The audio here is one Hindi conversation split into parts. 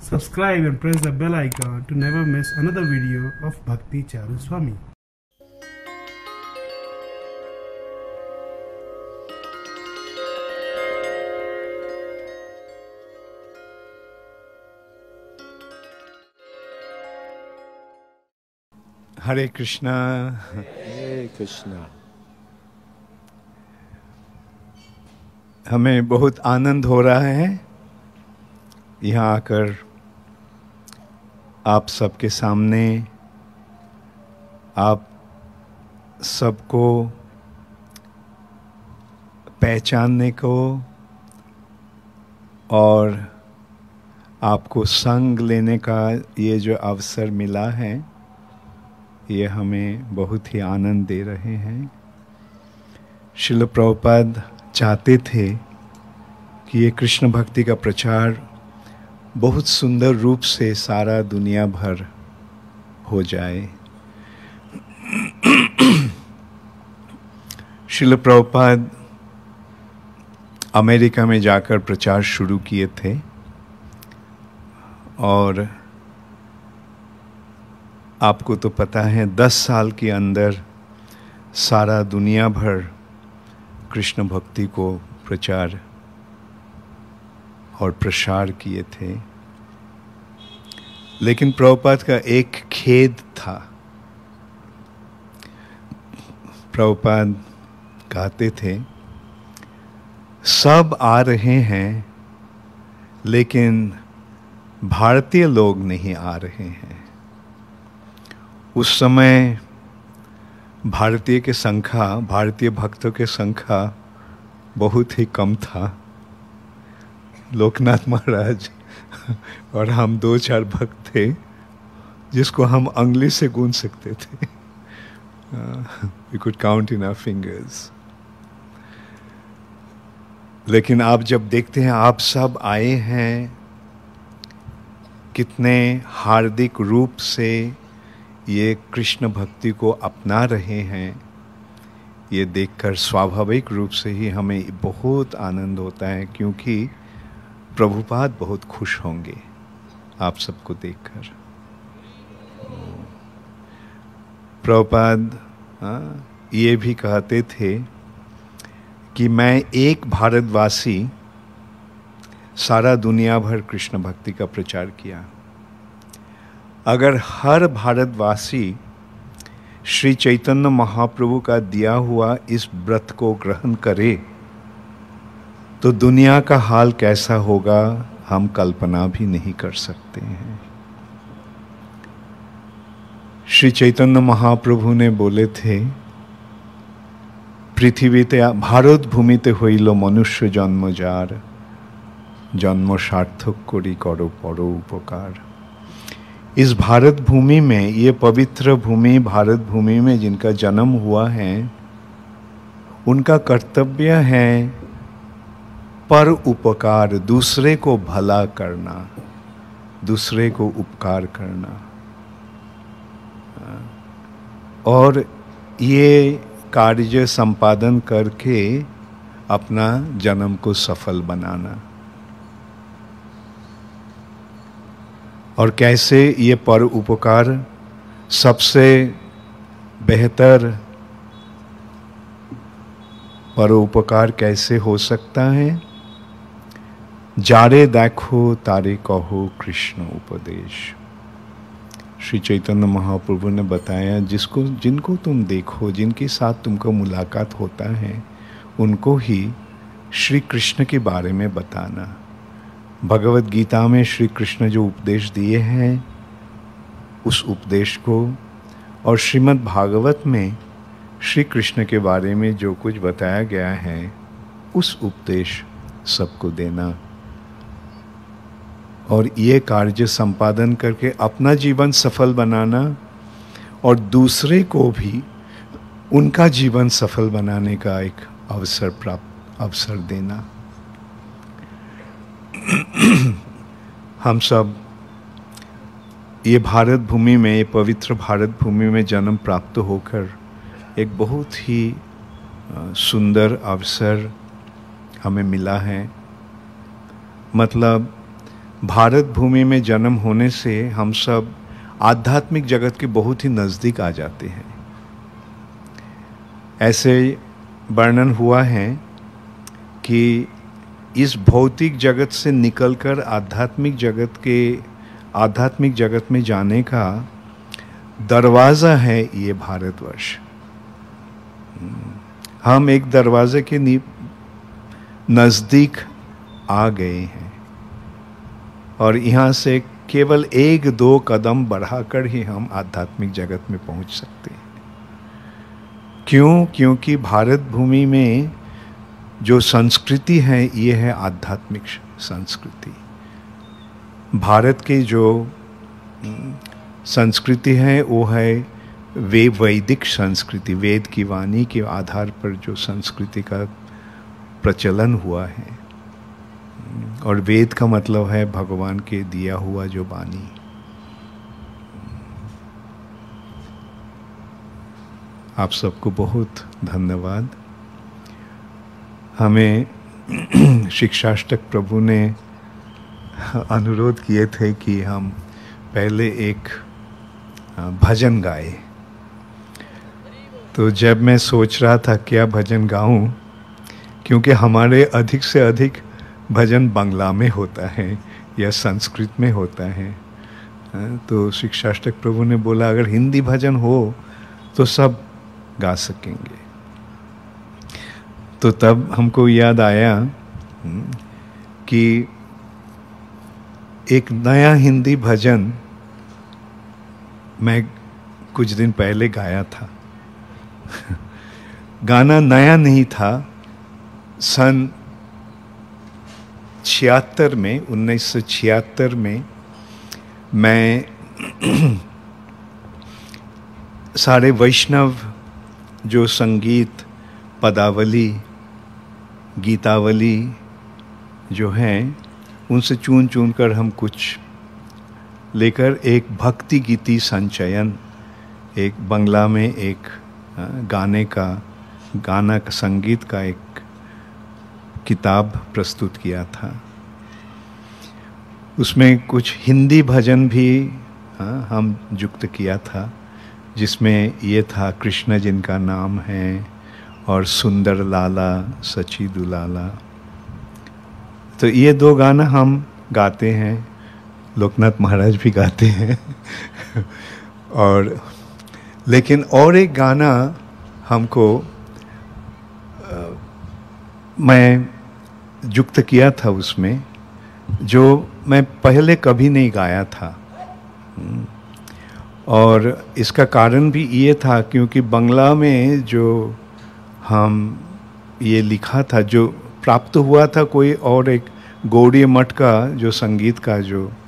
Subscribe and press the bell icon to never miss another video of Bhakti Charu Swami. हरे कृष्णा। हरे कृष्णा। हमें बहुत आनंद हो रहा है यहाँ आकर आप सबके सामने, आप सबको पहचानने को और आपको संग लेने का ये जो अवसर मिला है, ये हमें बहुत ही आनंद दे रहे हैं। श्रील प्रभुपाद चाहते थे कि ये कृष्ण भक्ति का प्रचार बहुत सुंदर रूप से सारा दुनिया भर हो जाए। श्रील प्रभुपाद अमेरिका में जाकर प्रचार शुरू किए थे और आपको तो पता है 10 साल के अंदर सारा दुनिया भर कृष्ण भक्ति को प्रचार और प्रसार किए थे। लेकिन प्रभुपाद का एक खेद था। प्रभुपाद कहते थे सब आ रहे हैं लेकिन भारतीय लोग नहीं आ रहे हैं। उस समय भारतीय भक्तों के संख्या बहुत ही कम था। लोकनाथ महाराज और हम 2-4 भक्त थे जिसको हम अंगली से गूंज सकते थे। We could count in our fingers। लेकिन आप जब देखते हैं आप सब आए हैं, कितने हार्दिक रूप से ये कृष्ण भक्ति को अपना रहे हैं, ये देखकर स्वाभाविक रूप से ही हमें बहुत आनंद होता है, क्योंकि प्रभुपाद बहुत खुश होंगे आप सबको देखकर। प्रभुपाद ये भी कहते थे कि मैं एक भारतवासी सारा दुनिया भर कृष्ण भक्ति का प्रचार किया। अगर हर भारतवासी श्री चैतन्य महाप्रभु का दिया हुआ इस व्रत को ग्रहण करे तो दुनिया का हाल कैसा होगा हम कल्पना भी नहीं कर सकते हैं। श्री चैतन्य महाप्रभु ने बोले थे, पृथ्वीते भारत भूमिते हইল मनुष्य जन्म जार, जन्म सार्थक करी करो परो उपकार। इस भारत भूमि में, ये पवित्र भूमि भारत भूमि में जिनका जन्म हुआ है, उनका कर्तव्य है पर उपकार, दूसरे को भला करना, दूसरे को उपकार करना। और ये कार्य संपादन करके अपना जन्म को सफल बनाना। और कैसे ये पर उपकार सबसे बेहतर परोपकार कैसे हो सकता है? जारे देखो तारे कहो कृष्ण उपदेश। श्री चैतन्य महाप्रभु ने बताया, जिनको तुम देखो, जिनके साथ तुमको मुलाकात होता है, उनको ही श्री कृष्ण के बारे में बताना। भगवत गीता में श्री कृष्ण जो उपदेश दिए हैं उस उपदेश को, और श्रीमद् भागवत में श्री कृष्ण के बारे में जो कुछ बताया गया है उस उपदेश सबको देना। और ये कार्य संपादन करके अपना जीवन सफल बनाना और दूसरे को भी उनका जीवन सफल बनाने का एक अवसर देना। हम सब ये भारत भूमि में, ये पवित्र भारत भूमि में जन्म प्राप्त होकर एक बहुत ही सुंदर अवसर हमें मिला है। मतलब भारत भूमि में जन्म होने से हम सब आध्यात्मिक जगत के बहुत ही नज़दीक आ जाते हैं। ऐसे वर्णन हुआ है कि इस भौतिक जगत से निकलकर आध्यात्मिक जगत में जाने का दरवाज़ा है ये भारतवर्ष। हम एक दरवाजे के नज़दीक आ गए हैं और यहाँ से केवल 1-2 कदम बढ़ाकर ही हम आध्यात्मिक जगत में पहुँच सकते हैं। क्यों? क्योंकि भारत भूमि में जो संस्कृति है ये है आध्यात्मिक संस्कृति। भारत की जो संस्कृति है वो है वैदिक संस्कृति, वेद की वाणी के आधार पर जो संस्कृति का प्रचलन हुआ है। और वेद का मतलब है भगवान के दिया हुआ जो वाणी। आप सबको बहुत धन्यवाद। हमें शिक्षाष्टक प्रभु ने अनुरोध किए थे कि हम पहले एक भजन गाए। तो जब मैं सोच रहा था क्या भजन गाऊं, क्योंकि हमारे अधिक से अधिक भजन बांग्ला में होता है या संस्कृत में होता है, तो शिक्षाष्टक प्रभु ने बोला अगर हिंदी भजन हो तो सब गा सकेंगे। तो तब हमको याद आया कि एक नया हिंदी भजन मैं कुछ दिन पहले गाया था। गाना नया नहीं था। सन 1976 में मैं सारे वैष्णव जो संगीत, पदावली, गीतावली जो हैं उनसे चुन कर हम कुछ लेकर एक भक्ति गीति संचयन, एक बांग्ला में एक गाना का संगीत का एक किताब प्रस्तुत किया था। उसमें कुछ हिंदी भजन भी हम युक्त किया था, जिसमें ये था कृष्ण जिनका नाम है और सुंदर लाला सची दुलाला। तो ये 2 गाना हम गाते हैं, लोकनाथ महाराज भी गाते हैं। और लेकिन और एक गाना हमको मैं युक्त किया था उसमें, जो मैं पहले कभी नहीं गाया था। और इसका कारण भी ये था क्योंकि बांग्ला में जो हम ये लिखा था, जो प्राप्त हुआ था कोई और एक गौड़ीय मठ का जो संगीत का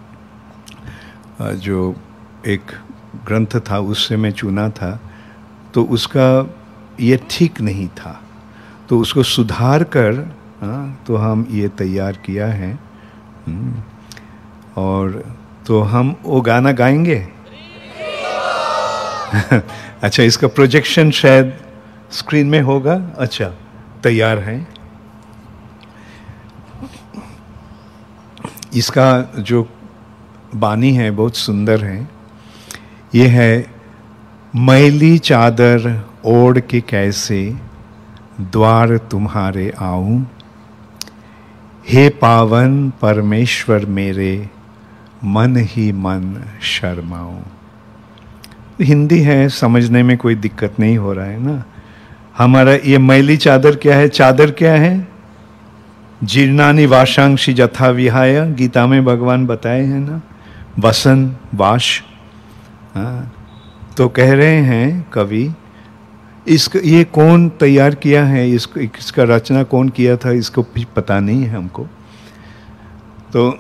जो एक ग्रंथ था, उससे मैं चुना था, तो उसका ये ठीक नहीं था। तो उसको सुधार कर तो हम ये तैयार किया है। और तो हम वो गाना गाएंगे। अच्छा, इसका प्रोजेक्शन शायद स्क्रीन में होगा। अच्छा, तैयार है। इसका जो बानी है बहुत सुंदर है। ये है, मैली चादर ओढ़ के कैसे द्वार तुम्हारे आऊं, हे पावन परमेश्वर मेरे मन ही मन शर्माऊं। हिंदी है, समझने में कोई दिक्कत नहीं हो रहा है ना। हमारा ये मैली चादर क्या है? चादर क्या है? जीर्णानि वाशांशी जथा विहाय, गीता में भगवान बताए हैं ना, वसन वाश। तो कह रहे हैं कवि, ये कौन तैयार किया है, इसका रचना कौन किया था, इसको पता नहीं है हमको। तो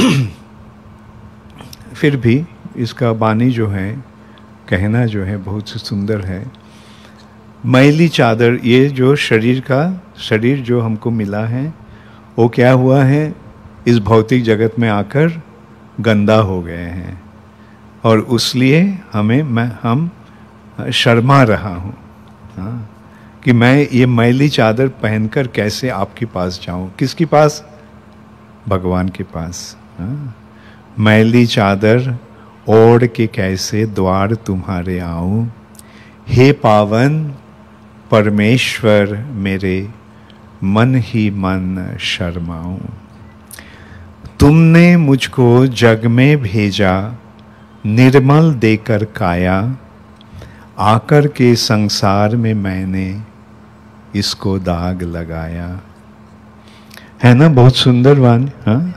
फिर भी इसका बानी जो है, कहना जो है बहुत सुंदर है। मैली चादर, ये जो शरीर जो हमको मिला है, वो क्या हुआ है, इस भौतिक जगत में आकर गंदा हो गए हैं, और इसलिए हम शर्मा रहा हूँ कि मैं ये मैली चादर पहनकर कैसे आपके पास जाऊं। किसके पास? भगवान के पास। मैली चादर ओढ़ के कैसे द्वार तुम्हारे आऊं। हे पावन परमेश्वर मेरे, मन ही मन शर्माऊं। तुमने मुझको जग में भेजा, निर्मल देकर काया। आकर के संसार में मैंने इसको दाग लगाया। है ना बहुत सुंदर वाणी। हाँ,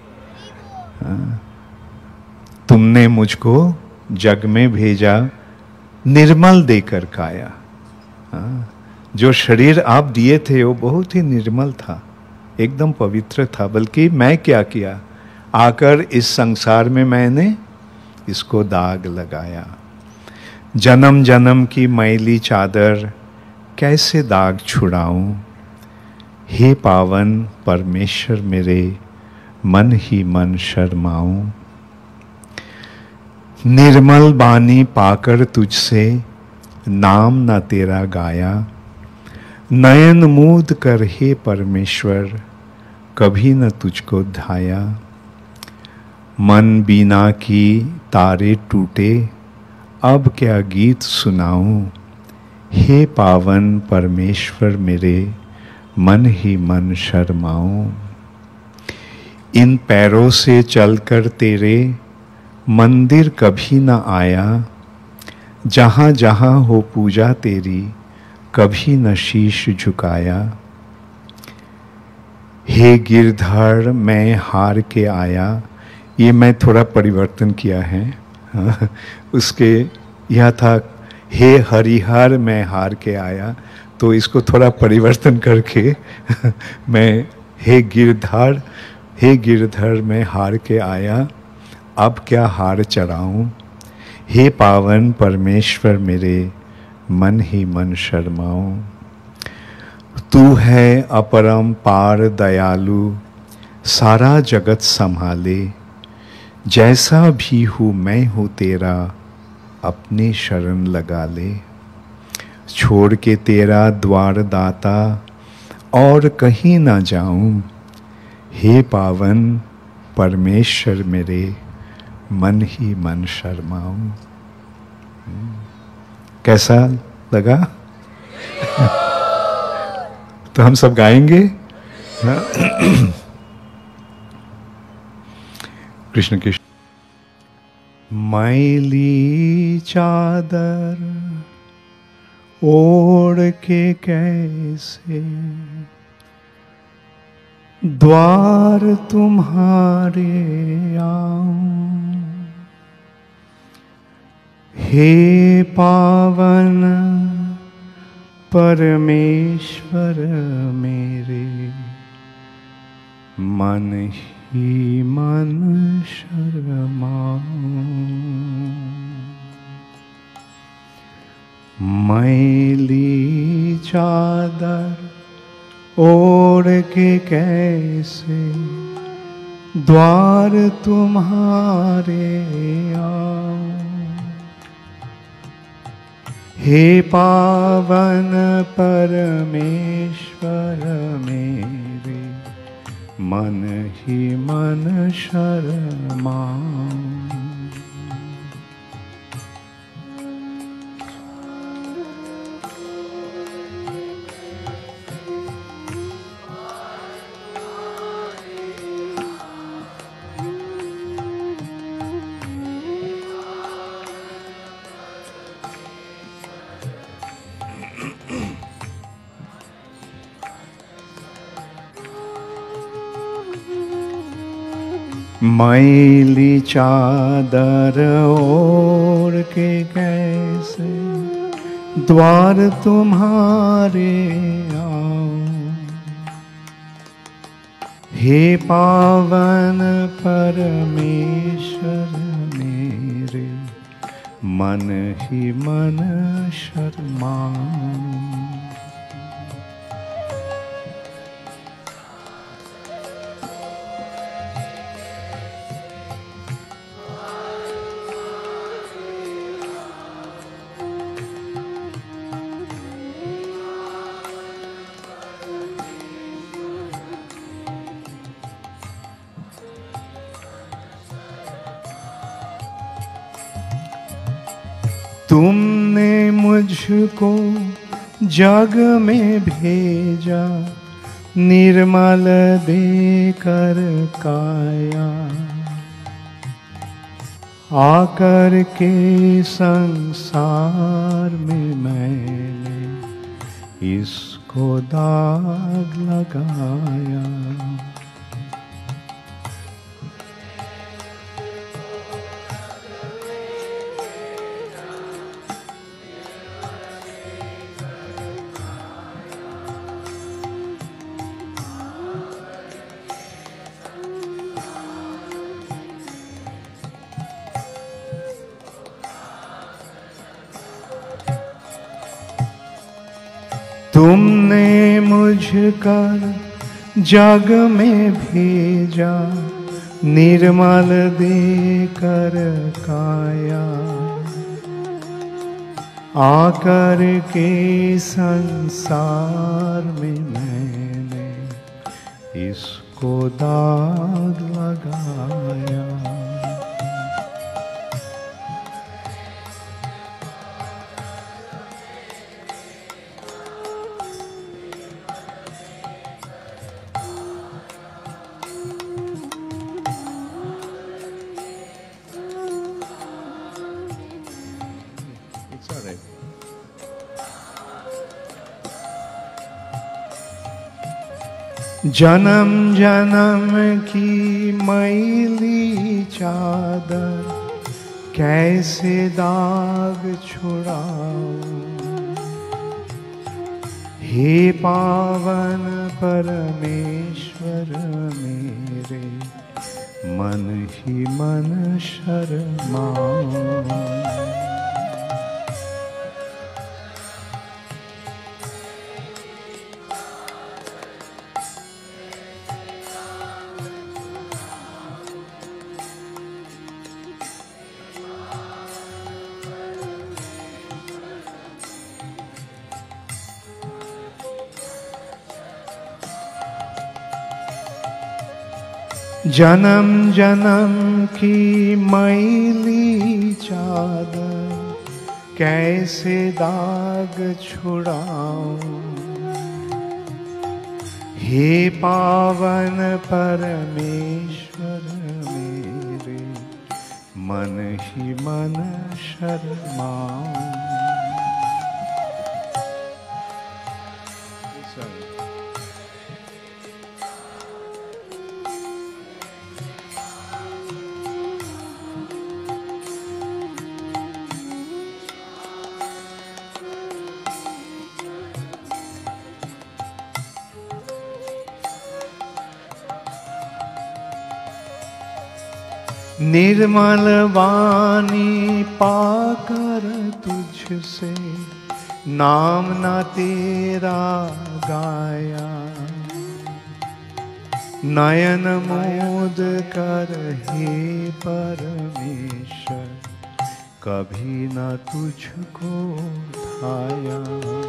तुमने मुझको जग में भेजा, निर्मल देकर काया। हाँ, जो शरीर आप दिए थे वो बहुत ही निर्मल था, एकदम पवित्र था। बल्कि मैं क्या किया, आकर इस संसार में मैंने इसको दाग लगाया। जन्म जन्म की मैली चादर कैसे दाग छुड़ाऊं। हे पावन परमेश्वर मेरे, मन ही मन शर्माऊं। निर्मल बानी पाकर तुझसे नाम न तेरा गाया। नयन मूद कर हे परमेश्वर, कभी न तुझको ध्याया। मन बीना की तारे टूटे, अब क्या गीत सुनाऊं। हे पावन परमेश्वर मेरे, मन ही मन शर्माऊं। इन पैरों से चलकर तेरे मंदिर कभी न आया। जहाँ जहाँ हो पूजा तेरी, कभी न शीश झुकाया। हे गिरधर मैं हार के आया। ये मैं थोड़ा परिवर्तन किया है। हाँ, उसके यह था हे हरिहर मैं हार के आया, तो इसको थोड़ा परिवर्तन करके मैं हे गिरधर मैं हार के आया, अब क्या हार चढ़ाऊं। हे पावन परमेश्वर मेरे, मन ही मन शर्माऊं। तू है अपरम पार दयालु, सारा जगत संभाले। जैसा भी हूँ मैं हूँ तेरा, अपनी शरण लगा ले। छोड़ के तेरा द्वार दाता, और कहीं ना जाऊं। हे पावन परमेश्वर मेरे, मन ही मन शर्माऊं। कैसा लगा? तो हम सब गाएंगे। कृष्ण कृष्ण। मैली चादर ओढ़ के कैसे द्वार तुम्हारे आऊं। हे पावन परमेश्वर मेरे, मन ही मन शर्माऊं। मैली चादर ओढ़ के कैसे द्वार तुम्हारे आऊं। हे पावन परमेश्वर मेरे, मन ही मन शर्माऊं। मैली चादर ओढ़ के कैसे द्वार तुम्हारे आऊं। हे पावन परमेश्वर मेरे, मन ही मन शर्माऊं। तुमने मुझको जग में भेजा, निर्मल देकर काया, आकर के संसार में मैंने इसको दाग लगाया। तुमने मुझकर जग में भेजा, निर्मल देकर काया, आकर के संसार में मैंने इसको दाग लगाया। जन्म जन्म की मैली चादर कैसे दाग छुड़ाऊं, हे पावन परमेश्वर मेरे, मन ही मन शर्माऊं। जन्म जन्म की मैली चादर कैसे दाग छुड़ाऊं, हे पावन परमेश्वर मेरे, मन ही मन शर्माऊं। निर्मल वाणी पाकर तुझसे नाम ना तेरा गाया, नयन मोद कर हे परमेश्वर, कभी न तुझको धाया।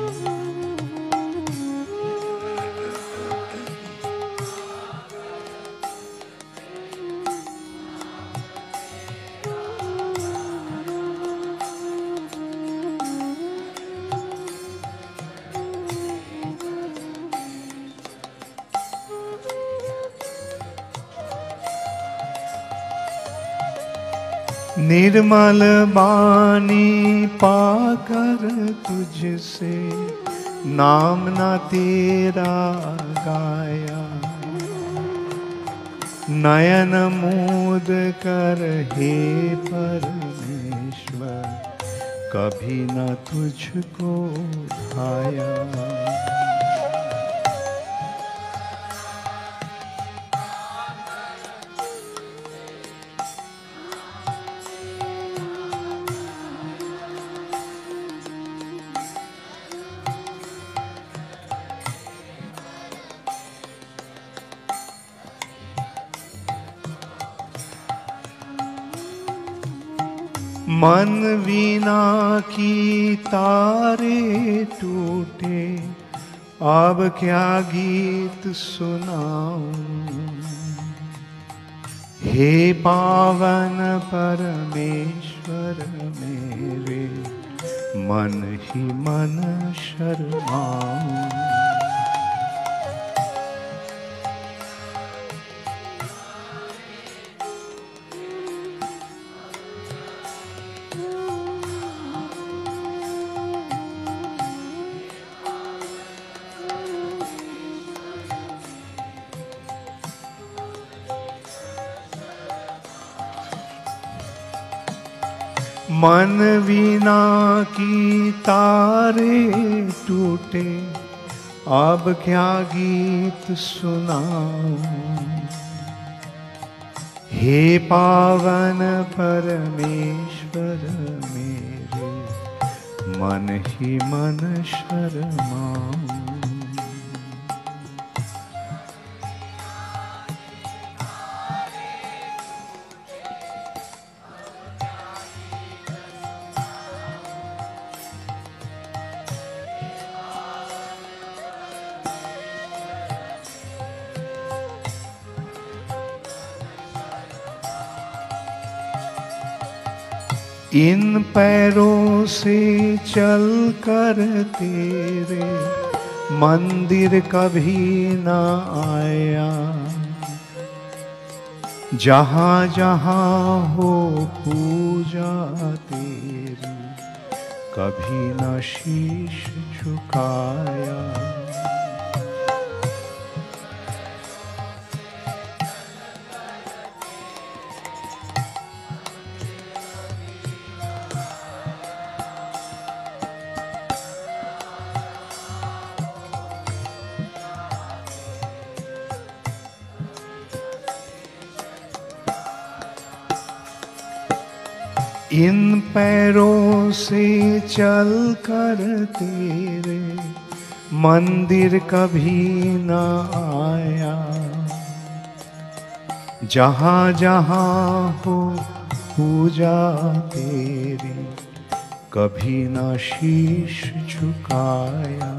निर्मल बानी पाकर तुझसे नाम ना तेरा गाया, नयन मोद कर हे परमेश्वर, कभी न तुझको भाया। मन वीणा की तारे टूटे, अब क्या गीत सुनाऊं, हे पावन परमेश्वर मेरे, मन ही मन शर्माऊं। मन वीणा की तारे टूटे, अब क्या गीत सुनाऊं। हे पावन परमेश्वर मेरे, मन ही मन शर्माऊं। इन पैरों से चल कर तेरे मंदिर कभी न आया। जहाँ जहाँ हो पूजा तेरी, कभी न शीश झुकाया। इन पैरों से चल कर तेरे मंदिर कभी न आया। जहाँ जहाँ हो पूजा तेरी, कभी न शीश झुकाया।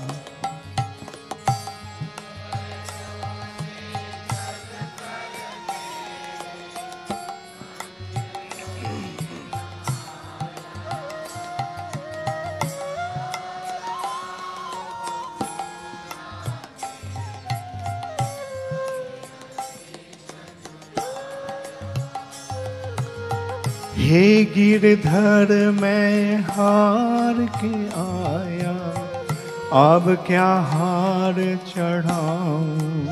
हे गिरधर मैं हार के आया, अब क्या हार चढ़ाऊं।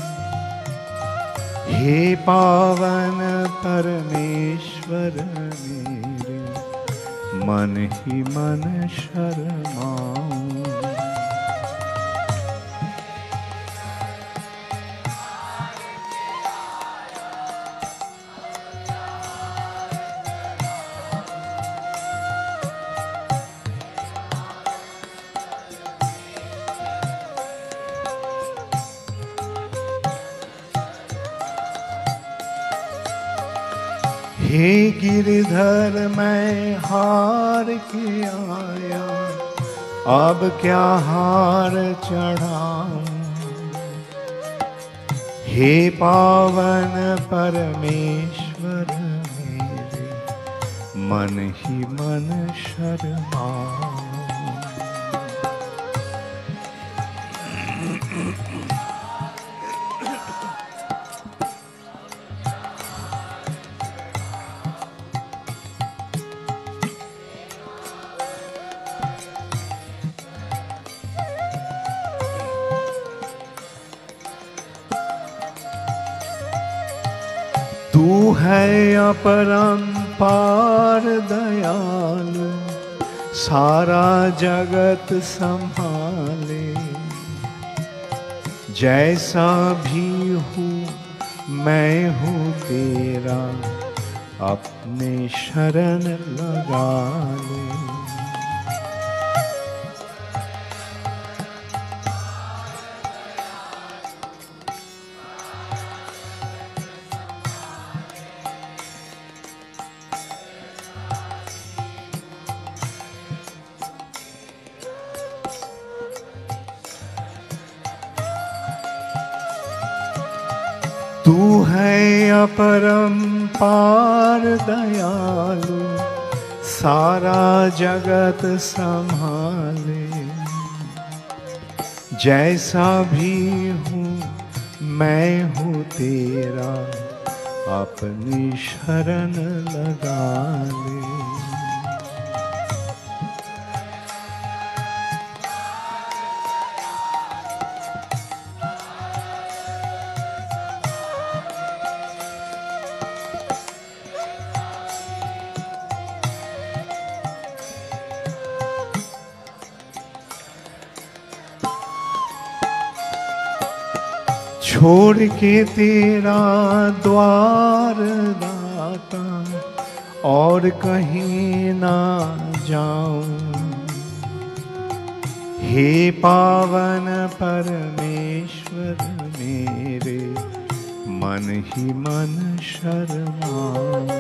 हे पावन परमेश्वर मेरे, मन ही मन शर्माऊं। हे गिरधर मैं हार के आया, अब क्या हार चढ़ाऊं। हे पावन परमेश्वर मेरे, मन ही मन शर्माऊं। तू है अपरंपार दयालु, सारा जगत संभाले। जैसा भी हूँ मैं हूँ तेरा, अपने शरण लगा ले। तू है अपरंपार दयालु, सारा जगत संभाले। जैसा भी हूँ मैं हूँ तेरा, अपनी शरण लगा ले। छोड़ के तेरा द्वार दाता, और कहीं ना जाऊं। हे पावन परमेश्वर मेरे, मन ही मन शर्माऊं।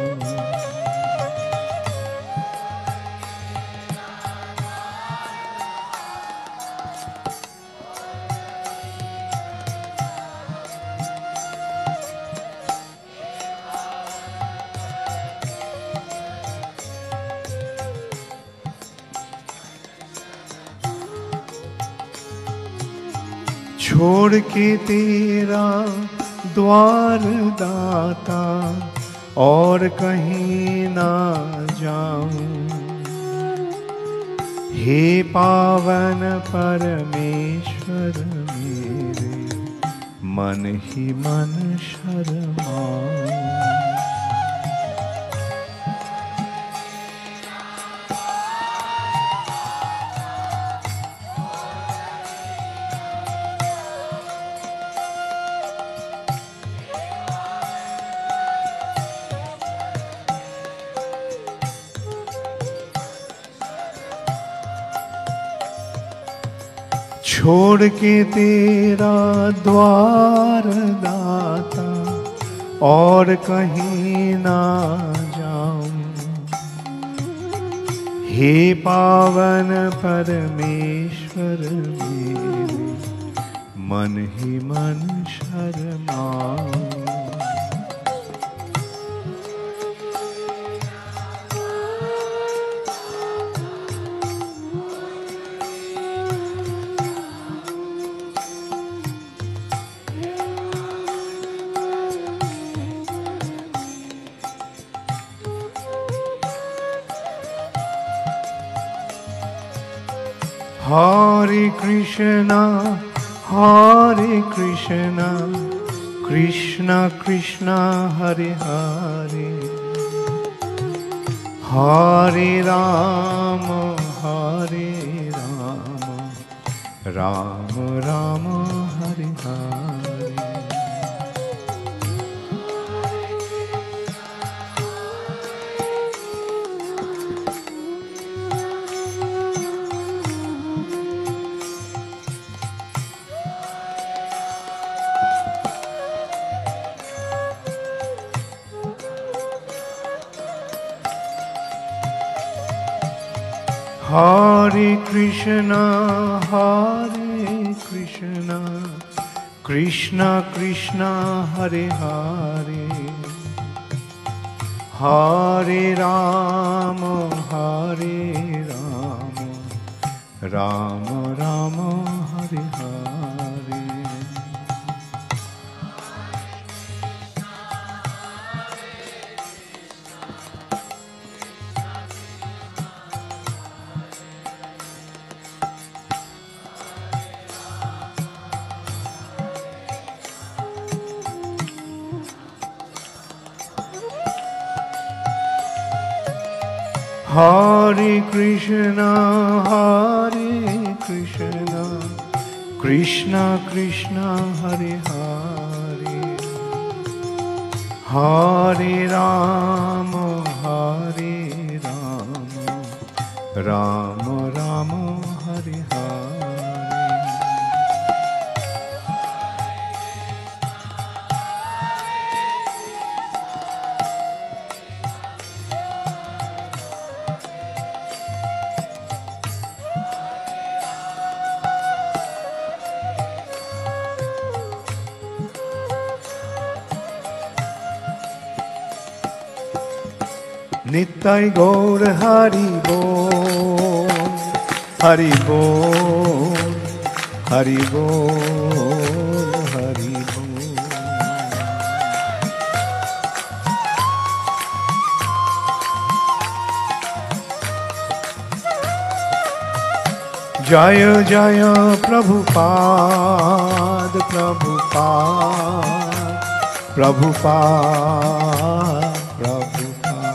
छोड़ के तेरा द्वार दाता, और कहीं ना जाऊं। हे पावन परमेश्वर मेरे, मन ही मन शर्माऊं। छोड़ के तेरा द्वार दाता, और कहीं ना जाऊं। हे पावन परमेश्वर मेरे, मन ही मन शर्माऊं। Hare Krishna, Hare Krishna, Krishna Krishna, Hare Hare, Hare Rama, Hare Rama, Rama Rama, Hare Hare. Hare Krishna, Hare Krishna, Krishna Krishna, Hare Hare, Hare Rama, Hare Rama, Rama Rama, Hare Hare. Hare Krishna, Hare Krishna, Krishna Krishna, Hare Hare, Hare Rama, Hare Rama, Rama Rama, Hare Hare. नित्य गौर हरि बोल, हरि बोल, हरि बोल, हरि बोल। जय जय प्रभुपाद, प्रभुपाद, प्रभुपाद, प्रभुपाद।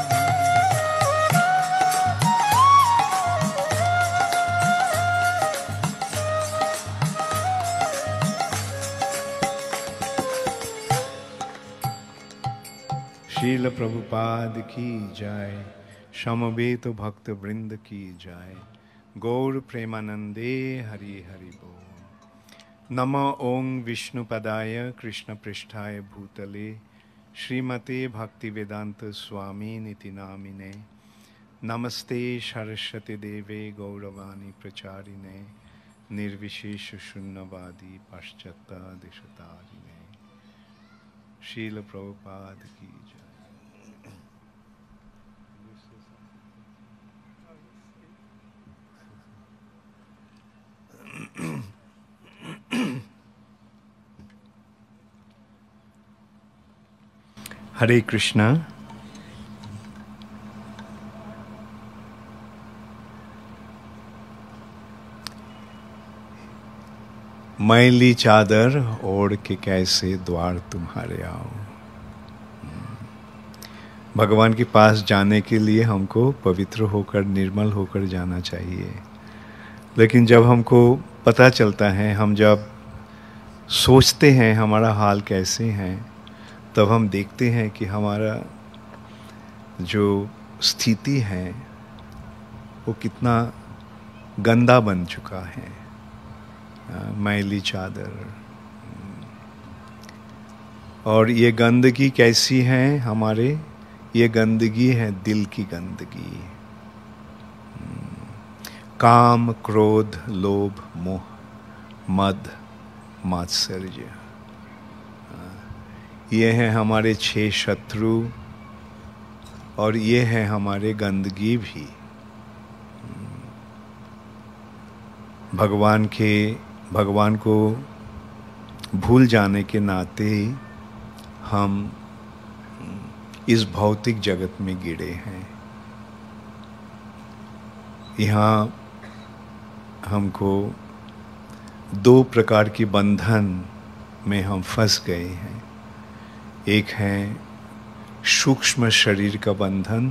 शील प्रभुपाद की जय, समवेत भक्त वृंद की जय। गौर प्रेमानंदे हरि हरि बोल। नमो ओं विष्णुपदाय कृष्ण पृष्ठाय भूतले श्रीमते भक्तिवेदांत स्वामी निति नामिने। नमस्ते सरस्वती देवे गौरवाणी प्रचारिणे, निर्विशेष शून्यवादी पाश्चात्य शील प्रभुपाद की जय। हरे कृष्णा। मैली चादर ओढ़ के कैसे द्वार तुम्हारे आऊं। भगवान के पास जाने के लिए हमको पवित्र होकर, निर्मल होकर जाना चाहिए। लेकिन जब हमको पता चलता है, हम जब सोचते हैं हमारा हाल कैसे है, तब हम देखते हैं कि हमारा जो स्थिति है वो कितना गंदा बन चुका है। मैली चादर। और ये गंदगी कैसी है हमारे? ये गंदगी है दिल की गंदगी। काम, क्रोध, लोभ, मोह, मद, मात्सर्य, ये हैं हमारे 6 शत्रु। और ये है हमारे गंदगी भी। भगवान को भूल जाने के नाते हम इस भौतिक जगत में गिरे हैं। यहाँ हमको 2 प्रकार की बंधन में हम फंस गए हैं। एक है सूक्ष्म शरीर का बंधन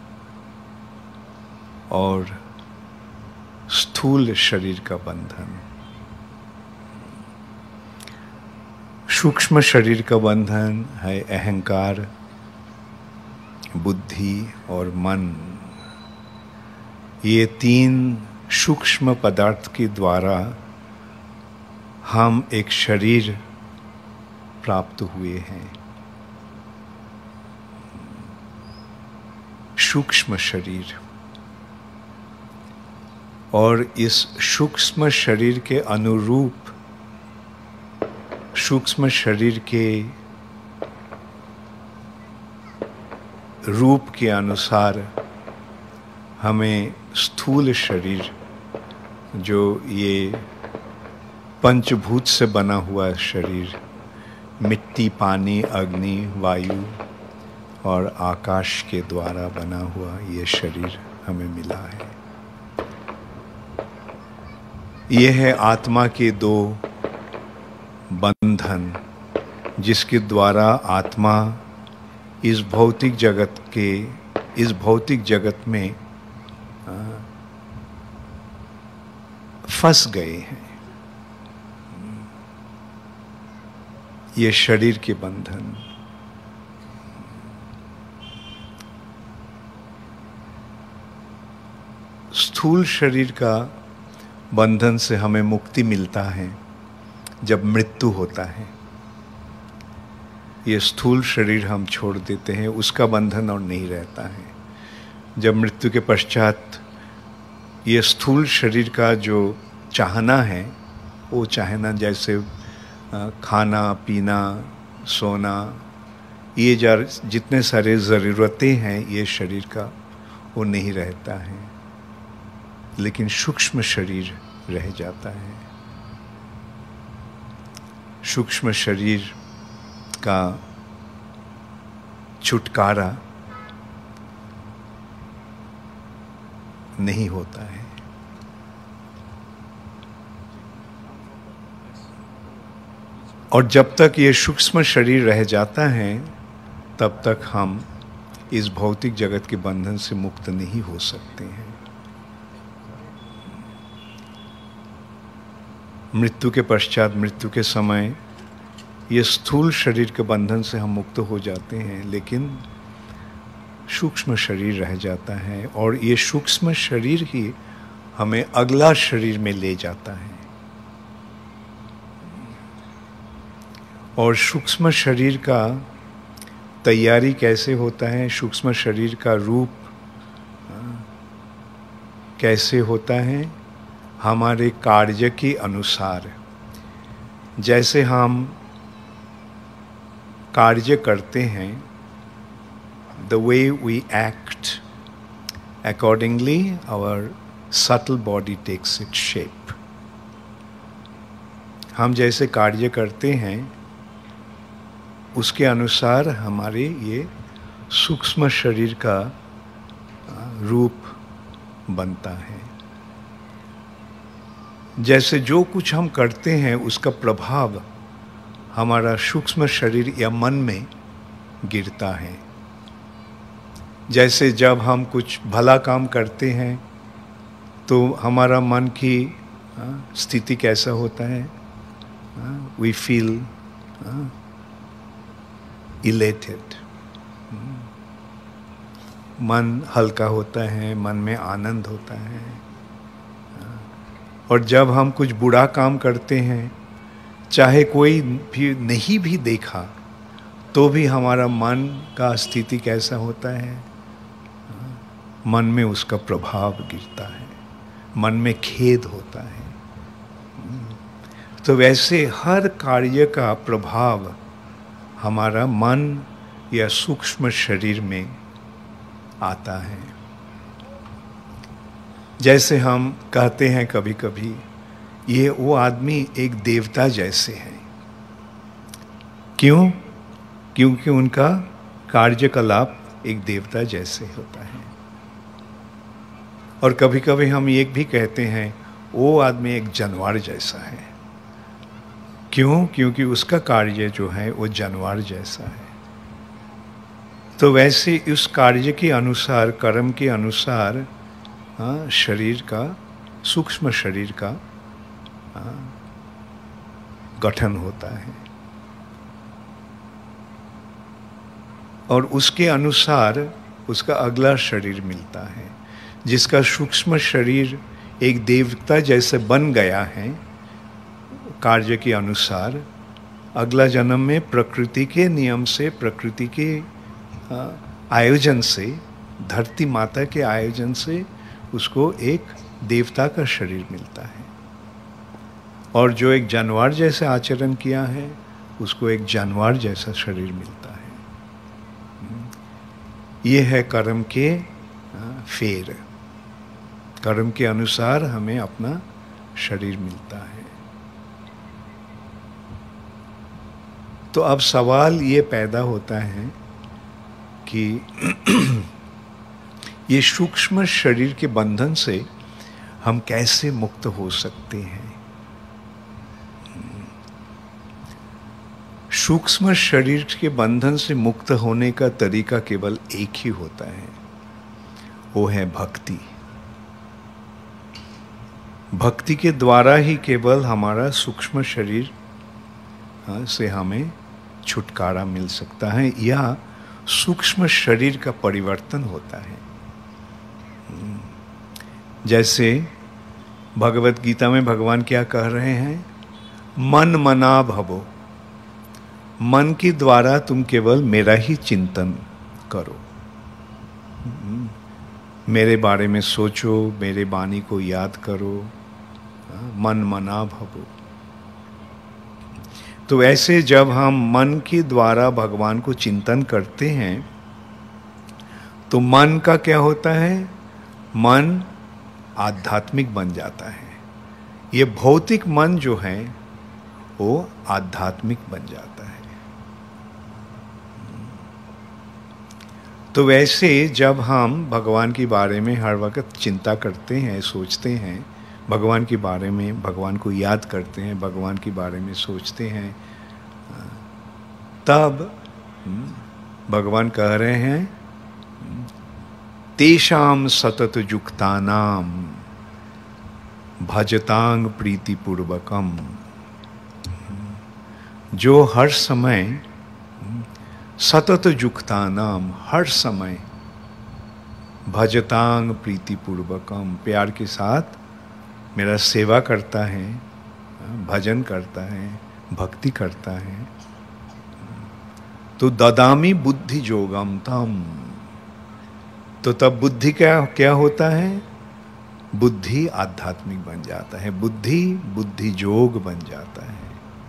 और स्थूल शरीर का बंधन। सूक्ष्म शरीर का बंधन है अहंकार, बुद्धि और मन। ये 3 सूक्ष्म पदार्थ के द्वारा हम एक शरीर प्राप्त हुए हैं। सूक्ष्म शरीर। और इस सूक्ष्म शरीर के अनुरूप, सूक्ष्म शरीर के रूप के अनुसार हमें स्थूल शरीर, जो ये पंचभूत से बना हुआ शरीर, मिट्टी, पानी, अग्नि, वायु और आकाश के द्वारा बना हुआ ये शरीर हमें मिला है। ये है आत्मा के 2 बंधन, जिसके द्वारा आत्मा इस भौतिक जगत में फंस गए हैं। ये शरीर के बंधन। स्थूल शरीर का बंधन से हमें मुक्ति मिलता है जब मृत्यु होता है। ये स्थूल शरीर हम छोड़ देते हैं, उसका बंधन और नहीं रहता है। जब मृत्यु के पश्चात ये स्थूल शरीर का जो चाहना है, वो चाहना जैसे खाना, पीना, सोना, ये जितने सारे ज़रूरतें हैं ये शरीर का, वो नहीं रहता है, लेकिन सूक्ष्म शरीर रह जाता है। सूक्ष्म शरीर का छुटकारा नहीं होता है। और जब तक ये सूक्ष्म शरीर रह जाता है तब तक हम इस भौतिक जगत के बंधन से मुक्त नहीं हो सकते हैं। मृत्यु के पश्चात, मृत्यु के समय ये स्थूल शरीर के बंधन से हम मुक्त हो जाते हैं, लेकिन सूक्ष्म शरीर रह जाता है और ये सूक्ष्म शरीर ही हमें अगला शरीर में ले जाता है। और सूक्ष्म शरीर का तैयारी कैसे होता है, सूक्ष्म शरीर का रूप कैसे होता है, हमारे कार्य के अनुसार। जैसे हम कार्य करते हैं, the way we act, accordingly our subtle body takes its shape. हम जैसे कार्य करते हैं उसके अनुसार हमारे ये सूक्ष्म शरीर का रूप बनता है। जैसे जो कुछ हम करते हैं उसका प्रभाव हमारा सूक्ष्म शरीर या मन में गिरता है। जैसे जब हम कुछ भला काम करते हैं तो हमारा मन की स्थिति कैसा होता है, वी फील इलेटेड, मन हल्का होता है, मन में आनंद होता है। और जब हम कुछ बुरा काम करते हैं, चाहे कोई भी नहीं भी देखा तो भी हमारा मन का स्थिति कैसा होता है, मन में उसका प्रभाव गिरता है, मन में खेद होता है। तो वैसे हर कार्य का प्रभाव हमारा मन या सूक्ष्म शरीर में आता है। जैसे हम कहते हैं कभी कभी, ये वो आदमी एक देवता जैसे है। क्यों? क्योंकि उनका कार्यकलाप एक देवता जैसे होता है। और कभी कभी हम ये भी कहते हैं वो आदमी एक जानवर जैसा है। क्यों? क्योंकि उसका कार्य जो है वो जानवर जैसा है। तो वैसे उस कार्य के अनुसार, कर्म के अनुसार शरीर का, सूक्ष्म शरीर का गठन होता है। और उसके अनुसार उसका अगला शरीर मिलता है, जिसका सूक्ष्म शरीर एक देवता जैसे बन गया है। कार्य के अनुसार अगला जन्म में प्रकृति के नियम से, प्रकृति के आयोजन से, धरती माता के आयोजन से उसको एक देवता का शरीर मिलता है। और जो एक जानवर जैसे आचरण किया है उसको एक जानवर जैसा शरीर मिलता है। ये है कर्म के फेर। कर्म के अनुसार हमें अपना शरीर मिलता है। तो अब सवाल ये पैदा होता है कि ये सूक्ष्म शरीर के बंधन से हम कैसे मुक्त हो सकते हैं। सूक्ष्म शरीर के बंधन से मुक्त होने का तरीका केवल एक ही होता है, वो है भक्ति। भक्ति के द्वारा ही केवल हमारा सूक्ष्म शरीर से हमें छुटकारा मिल सकता है, या सूक्ष्म शरीर का परिवर्तन होता है। जैसे भगवत गीता में भगवान क्या कह रहे हैं, मन मना भवो। मन के द्वारा तुम केवल मेरा ही चिंतन करो, मेरे बारे में सोचो, मेरे वाणी को याद करो। मन मना भवो। तो ऐसे जब हम मन के द्वारा भगवान को चिंतन करते हैं तो मन का क्या होता है? मन आध्यात्मिक बन जाता है। ये भौतिक मन जो है वो आध्यात्मिक बन जाता है। तो वैसे जब हम भगवान के बारे में हर वक्त चिंता करते हैं, सोचते हैं, भगवान के बारे में, भगवान को याद करते हैं, भगवान के बारे में सोचते हैं, तब भगवान कह रहे हैं तेषाम सतत युक्तानाम भजतांग प्रीतिपूर्वकम। जो हर समय सतत युक्तानाम, हर समय भजतांग प्रीतिपूर्वकम, प्यार के साथ मेरा सेवा करता है, भजन करता है, भक्ति करता है, तो ददामी बुद्धि योगम तम। तो तब बुद्धि क्या होता है? बुद्धि आध्यात्मिक बन जाता है, बुद्धि योग बन जाता है।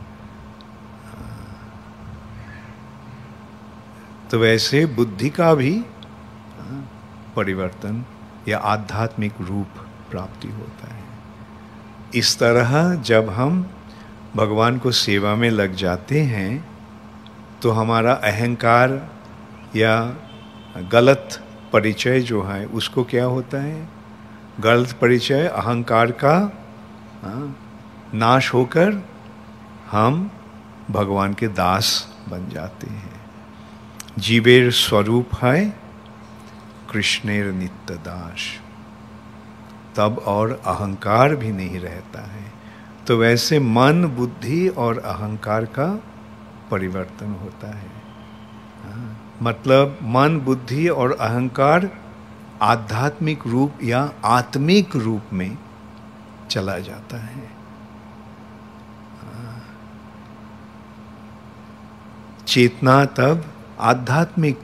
तो वैसे बुद्धि का भी परिवर्तन या आध्यात्मिक रूप प्राप्ति होता है। इस तरह जब हम भगवान को सेवा में लग जाते हैं तो हमारा अहंकार या गलत परिचय जो है उसको क्या होता है? गलत परिचय, अहंकार का नाश होकर हम भगवान के दास बन जाते हैं। जीवेर स्वरूप है कृष्णेर नित्य दास। तब और अहंकार भी नहीं रहता है। तो वैसे मन, बुद्धि और अहंकार का परिवर्तन होता है। मतलब मन, बुद्धि और अहंकार आध्यात्मिक रूप या आत्मिक रूप में चला जाता है। चेतना तब आध्यात्मिक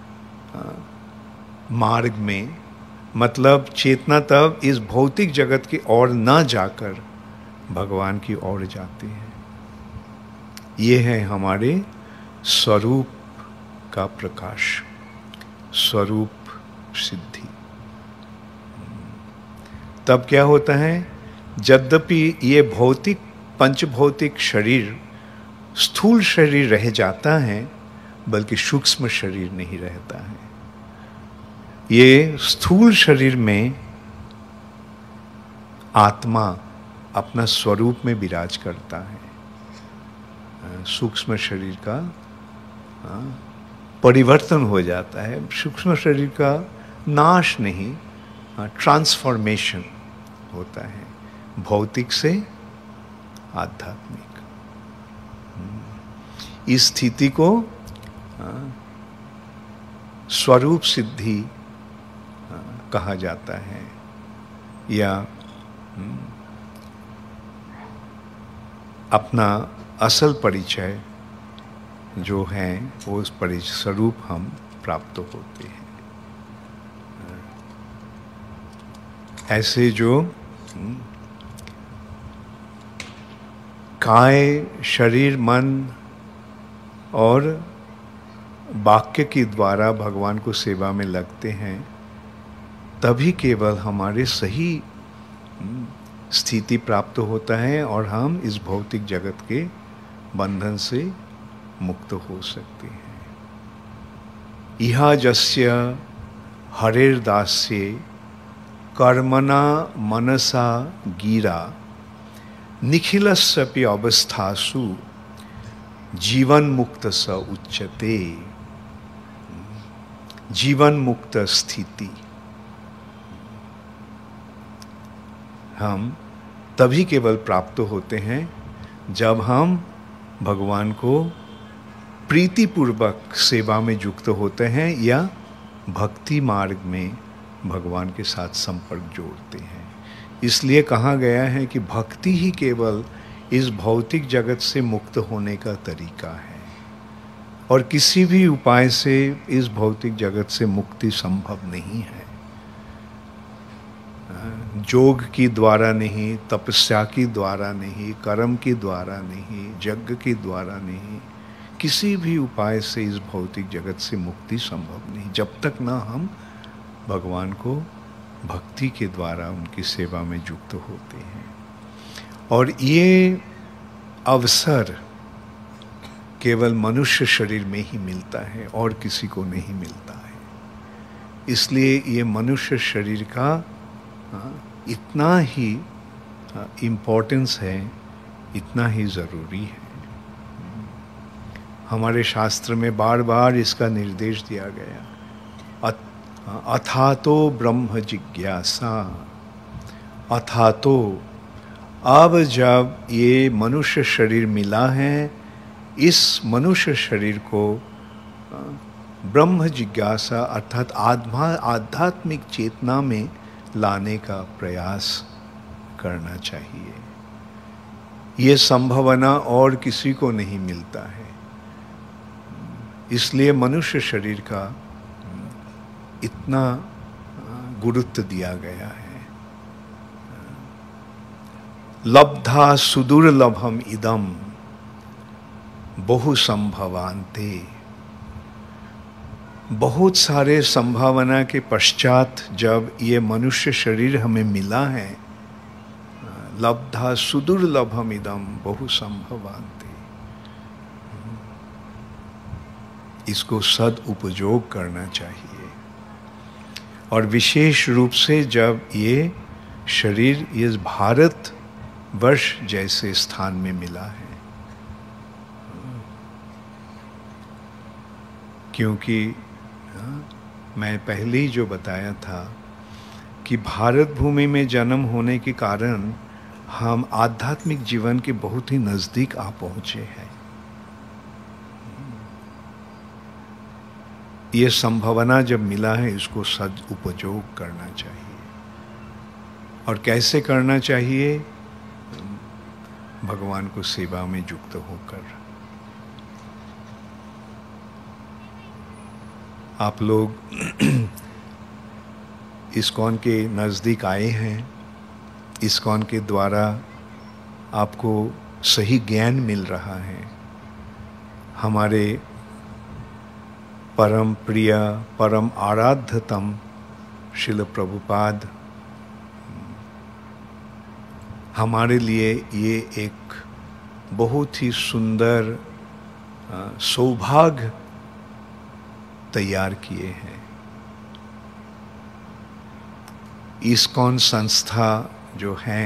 मार्ग में, मतलब चेतना तब इस भौतिक जगत की ओर न जाकर भगवान की ओर जाती है। ये है हमारे स्वरूप का प्रकाश, स्वरूप सिद्धि। तब क्या होता है? यद्यपि ये भौतिक पंचभौतिक शरीर स्थूल शरीर रह जाता है, बल्कि सूक्ष्म शरीर नहीं रहता है। ये स्थूल शरीर में आत्मा अपना स्वरूप में विराज करता है। सूक्ष्म शरीर का परिवर्तन हो जाता है। सूक्ष्म शरीर का नाश नहीं, ट्रांसफॉर्मेशन होता है भौतिक से आध्यात्मिक। इस स्थिति को स्वरूप सिद्धि कहा जाता है, या अपना असल परिचय जो है वो उस परिचय स्वरूप हम प्राप्त होते हैं। ऐसे जो काय, शरीर, मन और वाक्य के द्वारा भगवान को सेवा में लगते हैं, तभी केवल हमारे सही स्थिति प्राप्त होता है और हम इस भौतिक जगत के बंधन से मुक्त हो सकते हैं। इहा जस्य हरेर्दास्ये कर्मणा मनसा गिरा निखिलस्यपि अवस्थासु जीवन मुक्त स उच्यते। जीवन मुक्त स्थिति हम तभी केवल प्राप्त होते हैं जब हम भगवान को प्रीतिपूर्वक सेवा में युक्त होते हैं या भक्ति मार्ग में भगवान के साथ संपर्क जोड़ते हैं। इसलिए कहा गया है कि भक्ति ही केवल इस भौतिक जगत से मुक्त होने का तरीका है, और किसी भी उपाय से इस भौतिक जगत से मुक्ति संभव नहीं है। जोग की द्वारा नहीं, तपस्या की द्वारा नहीं, कर्म के द्वारा नहीं, यज्ञ के द्वारा नहीं, किसी भी उपाय से इस भौतिक जगत से मुक्ति संभव नहीं, जब तक ना हम भगवान को भक्ति के द्वारा उनकी सेवा में युक्त होते हैं। और ये अवसर केवल मनुष्य शरीर में ही मिलता है और किसी को नहीं मिलता है। इसलिए ये मनुष्य शरीर का इतना ही इम्पोर्टेंस है, इतना ही ज़रूरी है। हमारे शास्त्र में बार बार इसका निर्देश दिया गया, अथातो ब्रह्म जिज्ञासा। अथातो, अब जब ये मनुष्य शरीर मिला है, इस मनुष्य शरीर को ब्रह्म जिज्ञासा अर्थात आध्यात्मिक चेतना में लाने का प्रयास करना चाहिए। ये संभावना और किसी को नहीं मिलता है, इसलिए मनुष्य शरीर का इतना गुरुत्व दिया गया है। लब्धा सुदुर्लभम इदम बहु संभवान्ते। बहुत सारे संभावना के पश्चात जब ये मनुष्य शरीर हमें मिला है, लब्धा सुदुर्लभम इदम बहु संभवान्ते, इसको सदुपयोग करना चाहिए। और विशेष रूप से जब ये शरीर इस भारत वर्ष जैसे स्थान में मिला है, क्योंकि मैं पहले ही जो बताया था कि भारत भूमि में जन्म होने के कारण हम आध्यात्मिक जीवन के बहुत ही नज़दीक आ पहुँचे हैं। ये संभावना जब मिला है, इसको सदुपयोग करना चाहिए। और कैसे करना चाहिए? भगवान को सेवा में युक्त होकर। आप लोग इस्कॉन के नज़दीक आए हैं, इस्कॉन के द्वारा आपको सही ज्ञान मिल रहा है। हमारे परम प्रिय, परम आराध्यतम श्रील प्रभुपाद हमारे लिए ये एक बहुत ही सुंदर सौभाग्य तैयार किए हैं। इस्कॉन संस्था जो है,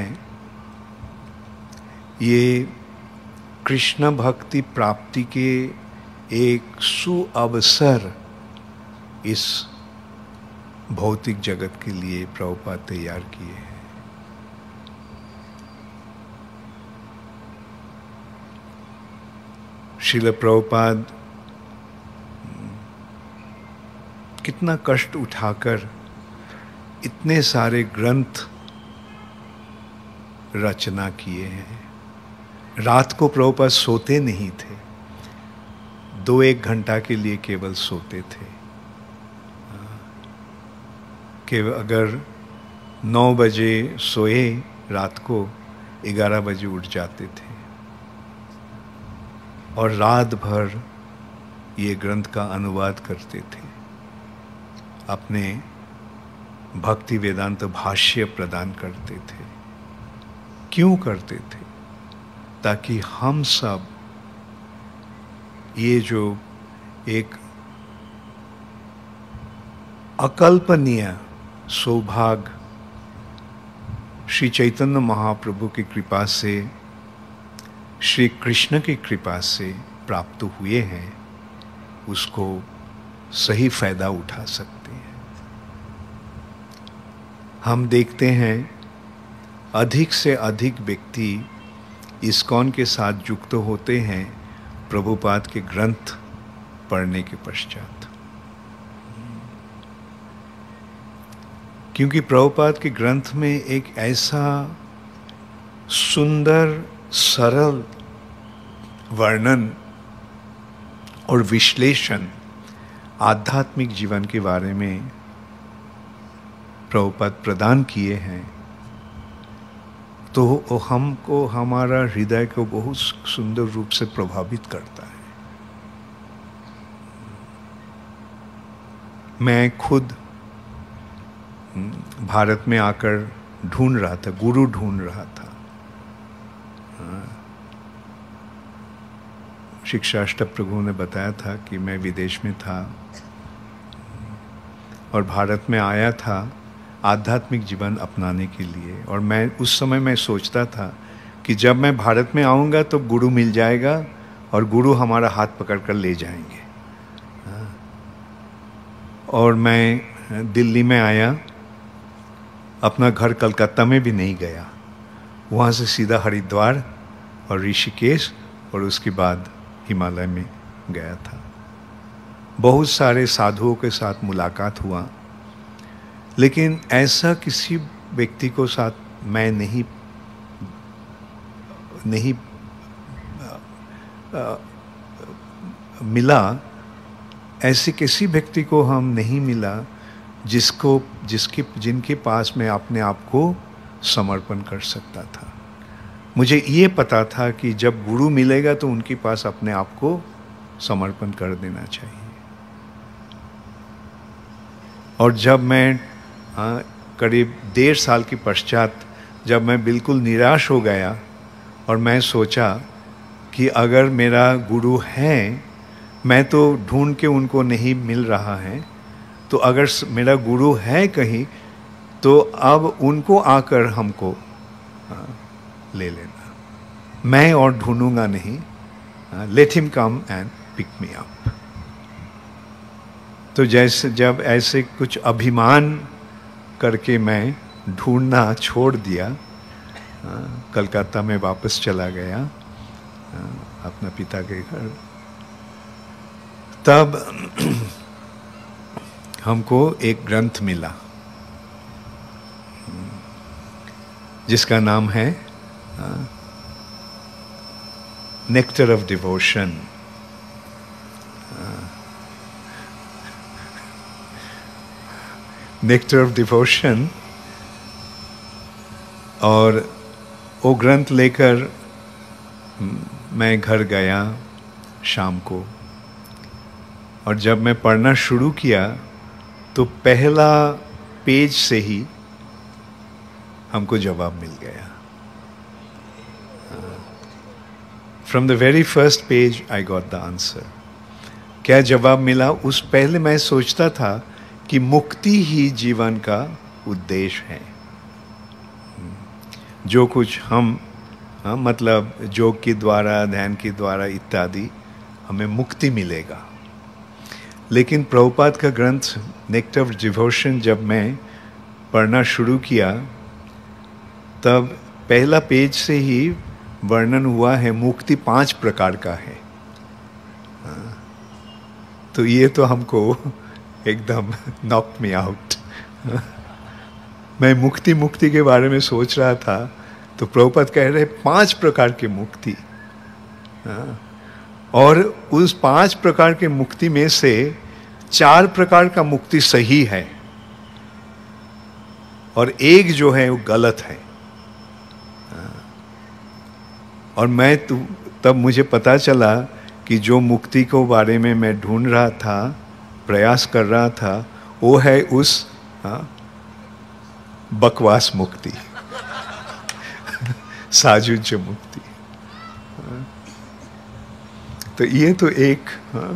ये कृष्ण भक्ति प्राप्ति के एक सुअवसर इस भौतिक जगत के लिए प्रभुपाद तैयार किए हैं। श्रील प्रभुपाद कितना कष्ट उठाकर इतने सारे ग्रंथ रचना किए हैं। रात को प्रभुपाद सोते नहीं थे, 2-1 घंटा के लिए केवल सोते थे। कि अगर 9 बजे सोए रात को, 11 बजे उठ जाते थे और रात भर ये ग्रंथ का अनुवाद करते थे, अपने भक्ति वेदांत भाष्य प्रदान करते थे। क्यों करते थे? ताकि हम सब ये जो एक अकल्पनीय सौभाग्य श्री चैतन्य महाप्रभु की कृपा से, श्री कृष्ण की कृपा से प्राप्त हुए हैं, उसको सही फायदा उठा सकते हैं। हम देखते हैं अधिक से अधिक व्यक्ति इस्कॉन के साथ युक्त होते हैं प्रभुपाद के ग्रंथ पढ़ने के पश्चात, क्योंकि प्रभुपाद के ग्रंथ में एक ऐसा सुंदर सरल वर्णन और विश्लेषण आध्यात्मिक जीवन के बारे में प्रभुपाद प्रदान किए हैं, तो वो हमको, हमारा हृदय को बहुत सुंदर रूप से प्रभावित करता है। मैं खुद भारत में आकर ढूंढ रहा था, गुरु ढूंढ रहा था। शिक्षाष्टक प्रभु ने बताया था कि मैं विदेश में था और भारत में आया था आध्यात्मिक जीवन अपनाने के लिए। और मैं उस समय मैं सोचता था कि जब मैं भारत में आऊँगा तो गुरु मिल जाएगा और गुरु हमारा हाथ पकड़ कर ले जाएंगे। और मैं दिल्ली में आया, अपना घर कलकत्ता में भी नहीं गया, वहाँ से सीधा हरिद्वार और ऋषिकेश और उसके बाद हिमालय में गया था। बहुत सारे साधुओं के साथ मुलाकात हुआ, लेकिन ऐसा किसी व्यक्ति को साथ मैं नहीं मिला, ऐसे किसी व्यक्ति को हम नहीं मिला जिनके पास मैं अपने आप को समर्पण कर सकता था। मुझे ये पता था कि जब गुरु मिलेगा तो उनके पास अपने आप को समर्पण कर देना चाहिए। और जब मैं करीब 1.5 साल के पश्चात जब मैं बिल्कुल निराश हो गया और मैं सोचा कि अगर मेरा गुरु है, मैं तो ढूंढ के उनको नहीं मिल रहा है, तो अगर मेरा गुरु है कहीं तो अब उनको आकर हमको ले लेना, मैं और ढूंढूंगा नहीं, let him come and pick me up. तो जैसे जब ऐसे कुछ अभिमान करके मैं ढूंढना छोड़ दिया, कलकत्ता में वापस चला गया अपना पिता के घर, तब हमको एक ग्रंथ मिला जिसका नाम है nectar of devotion. Nectar of devotion. और वो ग्रंथ लेकर मैं घर गया शाम को, और जब मैं पढ़ना शुरू किया तो पहला पेज से ही हमको जवाब मिल गया। From the very first page I got the answer. क्या जवाब मिला? उस पहले मैं सोचता था कि मुक्ति ही जीवन का उद्देश्य है। जो कुछ हम मतलब योग के द्वारा, ध्यान के द्वारा इत्यादि हमें मुक्ति मिलेगा। लेकिन प्रभुपाद का ग्रंथ नेक्टर ऑफ डिवोशन जब मैं पढ़ना शुरू किया, तब पहला पेज से ही वर्णन हुआ है मुक्ति 5 प्रकार का है। तो ये तो हमको एकदम नॉक मी आउट। मैं मुक्ति के बारे में सोच रहा था तो प्रभुपाद कह रहे 5 प्रकार की मुक्ति, और उस 5 प्रकार के मुक्ति में से 4 प्रकार का मुक्ति सही है और एक जो है वो गलत है। और मैं तब मुझे पता चला कि जो मुक्ति को बारे में मैं ढूंढ रहा था, प्रयास कर रहा था, वो है उस बकवास मुक्ति, साजुज्य मुक्ति। तो ये तो एक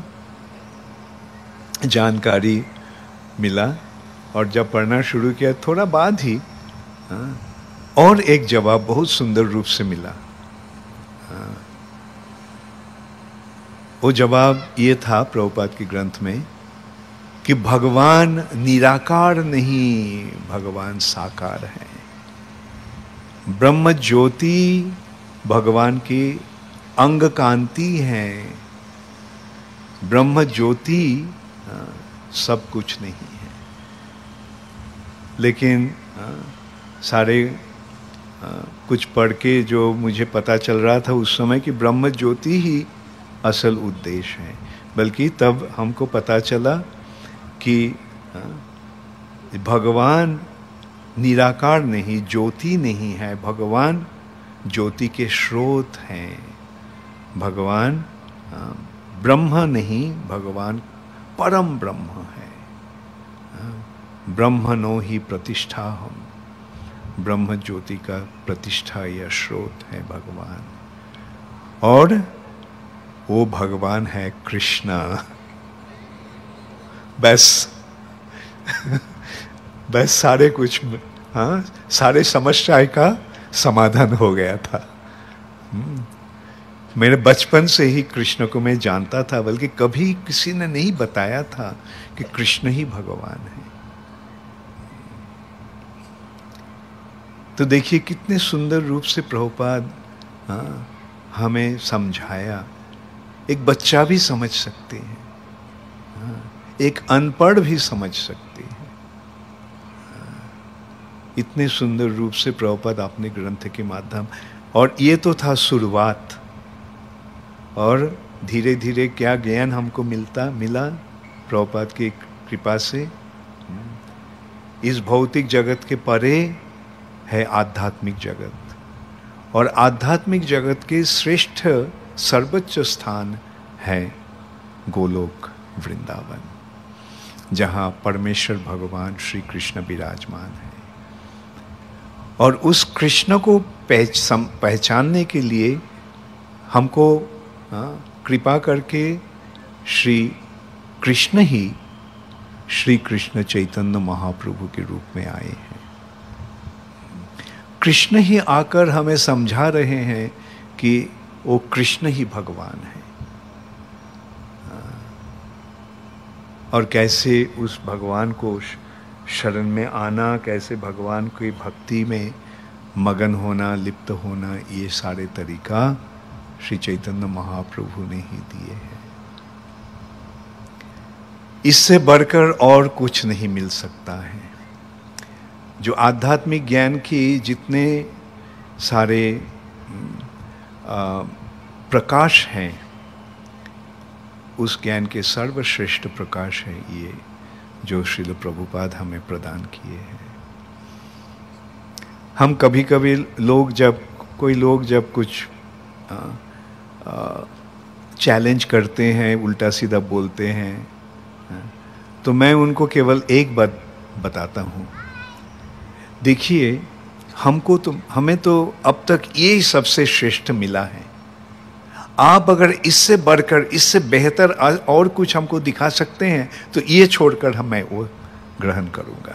जानकारी मिला, और जब पढ़ना शुरू किया थोड़ा बाद ही और एक जवाब बहुत सुंदर रूप से मिला। वो जवाब ये था प्रभुपाद के ग्रंथ में कि भगवान निराकार नहीं, भगवान साकार है। ब्रह्म ज्योति भगवान की अंग कांति है। ब्रह्म ज्योति सब कुछ नहीं है। लेकिन सारे कुछ पढ़ के जो मुझे पता चल रहा था उस समय कि ब्रह्म ज्योति ही असल उद्देश्य है। बल्कि तब हमको पता चला कि भगवान निराकार नहीं, ज्योति नहीं है, भगवान ज्योति के स्रोत हैं। भगवान ब्रह्म नहीं, भगवान परम ब्रह्म है। ब्रह्मणो ही प्रतिष्ठा हम, ब्रह्म ज्योति का प्रतिष्ठा या स्रोत है भगवान। और वो भगवान है कृष्ण। बस बस सारे कुछ, हाँ, सारे समस्या का समाधान हो गया था। मेरे बचपन से ही कृष्ण को मैं जानता था, बल्कि कभी किसी ने नहीं बताया था कि कृष्ण ही भगवान है। तो देखिए कितने सुंदर रूप से प्रभुपाद हमें समझाया। एक बच्चा भी समझ सकते हैं, एक अनपढ़ भी समझ सकते हैं। इतने सुंदर रूप से प्रभुपाद अपने ग्रंथ के माध्यम, और ये तो था शुरुआत, और धीरे धीरे क्या ज्ञान हमको मिला प्रभुपाद की कृपा से। इस भौतिक जगत के परे है आध्यात्मिक जगत, और आध्यात्मिक जगत के श्रेष्ठ सर्वोच्च स्थान है गोलोक वृंदावन, जहाँ परमेश्वर भगवान श्री कृष्ण विराजमान है। और उस कृष्ण को पहचानने के लिए हमको कृपा करके श्री कृष्ण ही श्री कृष्ण चैतन्य महाप्रभु के रूप में आए हैं। कृष्ण ही आकर हमें समझा रहे हैं कि वो कृष्ण ही भगवान है, और कैसे उस भगवान को शरण में आना, कैसे भगवान की भक्ति में मगन होना, लिप्त होना, ये सारे तरीका श्री चैतन्य महाप्रभु ने ही दिए हैं। इससे बढ़कर और कुछ नहीं मिल सकता है। जो आध्यात्मिक ज्ञान की जितने सारे प्रकाश हैं, उस ज्ञान के सर्वश्रेष्ठ प्रकाश है ये जो श्रील प्रभुपाद हमें प्रदान किए हैं। हम कभी कभी कोई लोग जब कुछ चैलेंज करते हैं, उल्टा सीधा बोलते हैं, तो मैं उनको केवल एक बात बताता हूँ। देखिए, हमें तो अब तक ये सबसे श्रेष्ठ मिला है। आप अगर इससे बढ़कर, इससे बेहतर और कुछ हमको दिखा सकते हैं तो ये छोड़कर मैं वो ग्रहण करूँगा।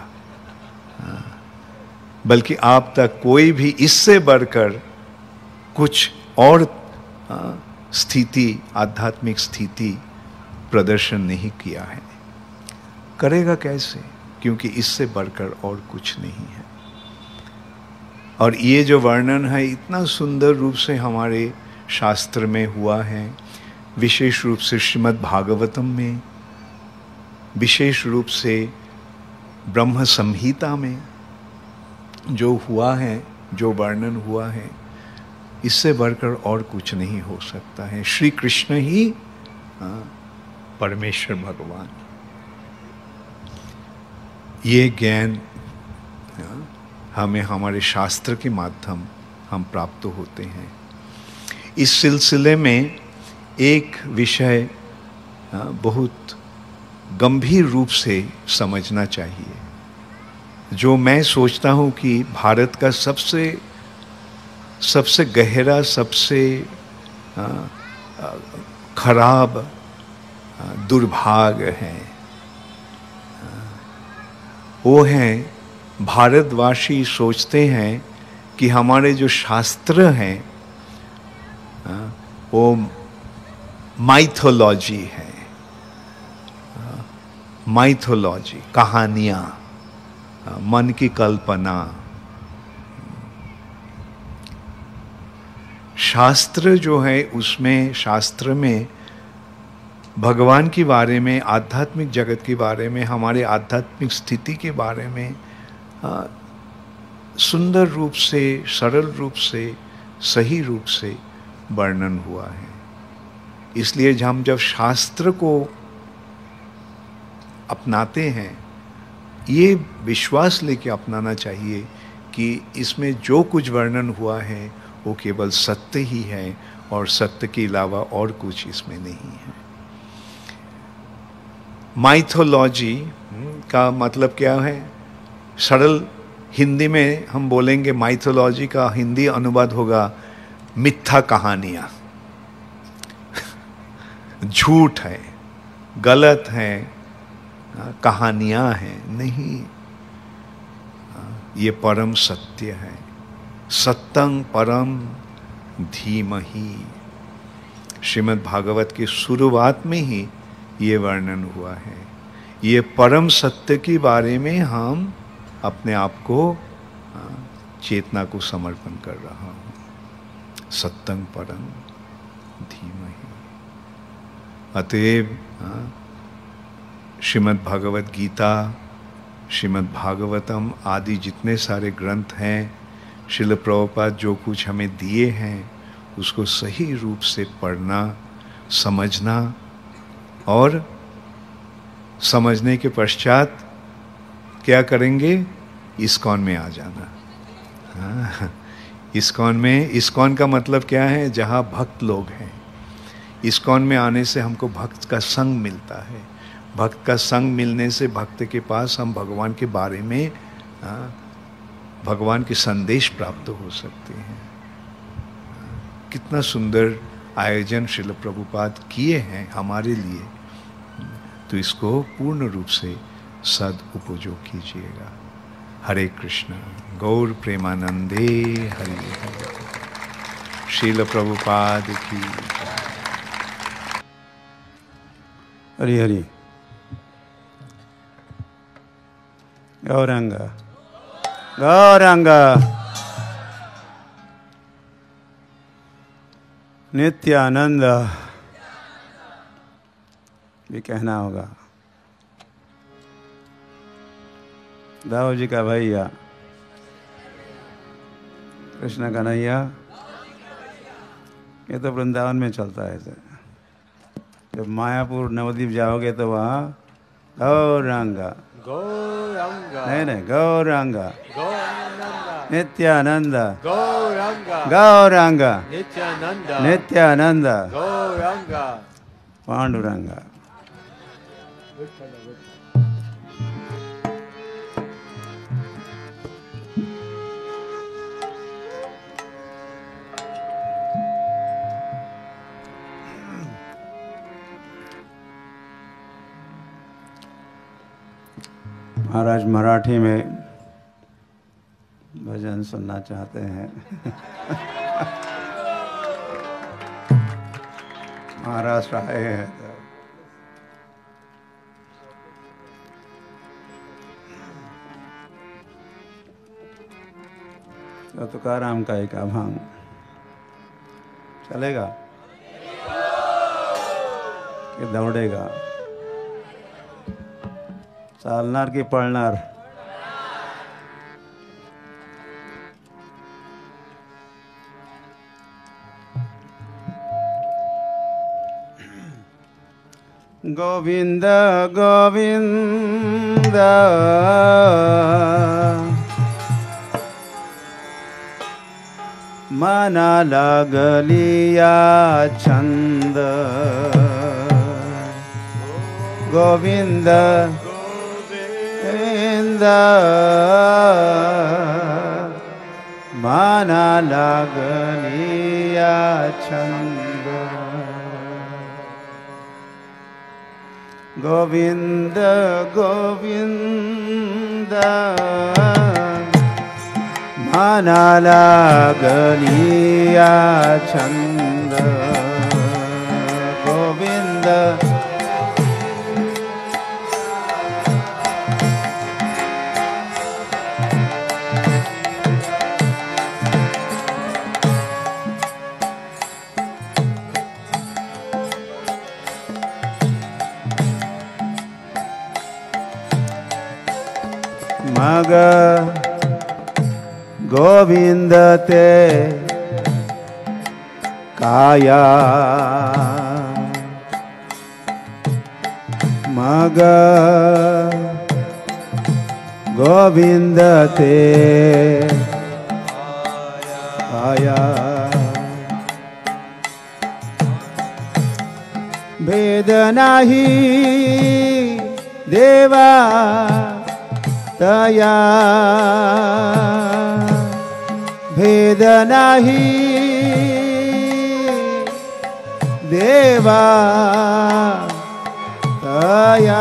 बल्कि आप तक कोई भी इससे बढ़कर कुछ और स्थिति, आध्यात्मिक स्थिति प्रदर्शन नहीं किया है। करेगा कैसे? क्योंकि इससे बढ़कर और कुछ नहीं है। और ये जो वर्णन है इतना सुंदर रूप से हमारे शास्त्र में हुआ है, विशेष रूप से श्रीमद् भागवतम में, विशेष रूप से ब्रह्म संहिता में जो हुआ है, जो वर्णन हुआ है, इससे बढ़कर और कुछ नहीं हो सकता है। श्री कृष्ण ही परमेश्वर भगवान। ये ज्ञान हमें हमारे शास्त्र के माध्यम हम प्राप्त होते हैं। इस सिलसिले में एक विषय बहुत गंभीर रूप से समझना चाहिए, जो मैं सोचता हूँ कि भारत का सबसे गहरा, सबसे खराब दुर्भाग्य है। वो है भारतवासी सोचते हैं कि हमारे जो शास्त्र हैं वो माइथोलॉजी है, माइथोलॉजी, कहानियाँ, मन की कल्पना। शास्त्र जो है उसमें, शास्त्र में भगवान के बारे में, आध्यात्मिक जगत के बारे में, हमारे आध्यात्मिक स्थिति के बारे में सुंदर रूप से, सरल रूप से, सही रूप से वर्णन हुआ है। इसलिए हम जब शास्त्र को अपनाते हैं ये विश्वास लेके अपनाना चाहिए कि इसमें जो कुछ वर्णन हुआ है वो केवल सत्य ही है और सत्य के अलावा और कुछ इसमें नहीं है। माइथोलॉजी का मतलब क्या है? सरल हिंदी में हम बोलेंगे माइथोलॉजी का हिंदी अनुवाद होगा मिथ्या कहानियाँ। झूठ है, गलत है, कहानियाँ हैं, नहीं, ये परम सत्य है। सत्यं परम धीमहि। श्रीमद् भागवत की शुरुआत में ही ये वर्णन हुआ है। ये परम सत्य के बारे में हम अपने आप को चेतना को समर्पण कर रहा हूँ। सत्यं परम धीमहि। अतएव श्रीमद् भागवत गीता, श्रीमद् भागवतम आदि जितने सारे ग्रंथ हैं, श्रील प्रभुपाद जो कुछ हमें दिए हैं उसको सही रूप से पढ़ना, समझना और समझने के पश्चात क्या करेंगे? इस्कॉन में आ जाना। हाँ, इस्कॉन में, इस्कॉन का मतलब क्या है? जहाँ भक्त लोग हैं। इस्कॉन में आने से हमको भक्त का संग मिलता है। भक्त का संग मिलने से भक्त के पास हम भगवान के बारे में, भगवान के संदेश प्राप्त हो सकते हैं। कितना सुंदर आयोजन श्रील प्रभुपाद किए हैं हमारे लिए, तो इसको पूर्ण रूप से सदुपयोग कीजिएगा। हरे कृष्ण। गौर प्रेमानंदे हरि हरि। श्रील प्रभुपाद की हरि हरि। गौरांग गौरांग नित्यानंद भी कहना होगा। दाऊ जी का भैया कृष्ण कन्हैया, ये तो वृंदावन में चलता है। जब मायापुर नवद्वीप जाओगे तो वहाँ गौरांगा गौरांगा नहीं गौरांगा नित्यानंद गौरांगा गौरांगा नित्यानंद नित्यानंद गौरांगा पांडुरंगा। महाराज मराठी में भजन सुनना चाहते हैं। महाराष्ट्र आए हैं तो तुकाराम का एक अभंग चलेगा कि दौड़ेगा? चालनार की पळणार? गोविंद गोविंद मना लागलिया छंद। गोविंद मना लागलिया छंद। गोविंद गोविंद मना लागलिया छंद। गोविंद मग गोविंद ते काया मग गोविंद ते आया। भेद नाही देवा तया, भेद नाही देवा तया।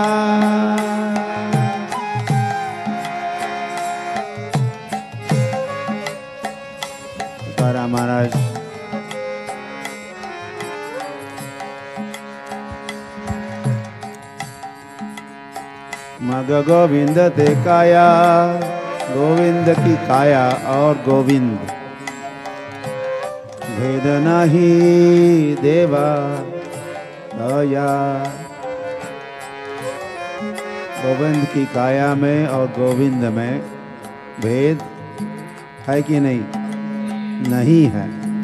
तुकाराम महाराज मग गोविंद ते काया, गोविंद की काया और गोविंद भेद नहीं देवा दया। गोविंद की काया में और गोविंद में भेद है कि नहीं? नहीं है।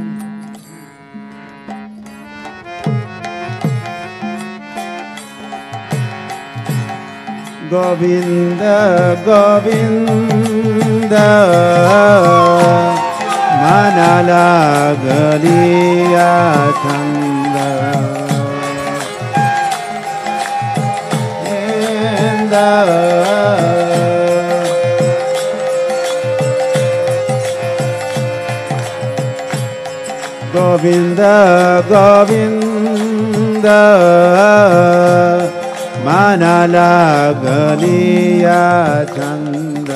गोविंद गोविंद मन लागलिया छंद। गोविंद गोविंद मन लागलिया छंद।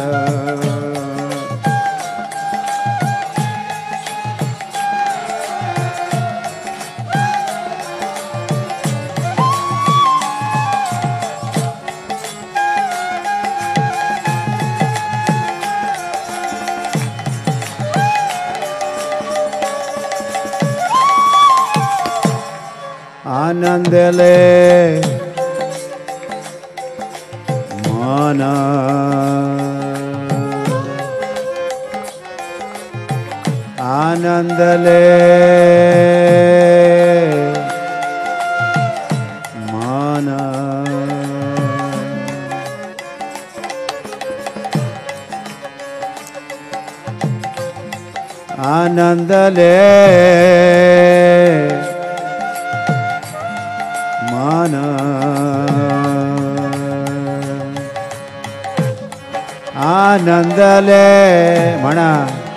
आनंद ले मन, आनंद ले मन। आनंद ले मन, आनंद ले मणा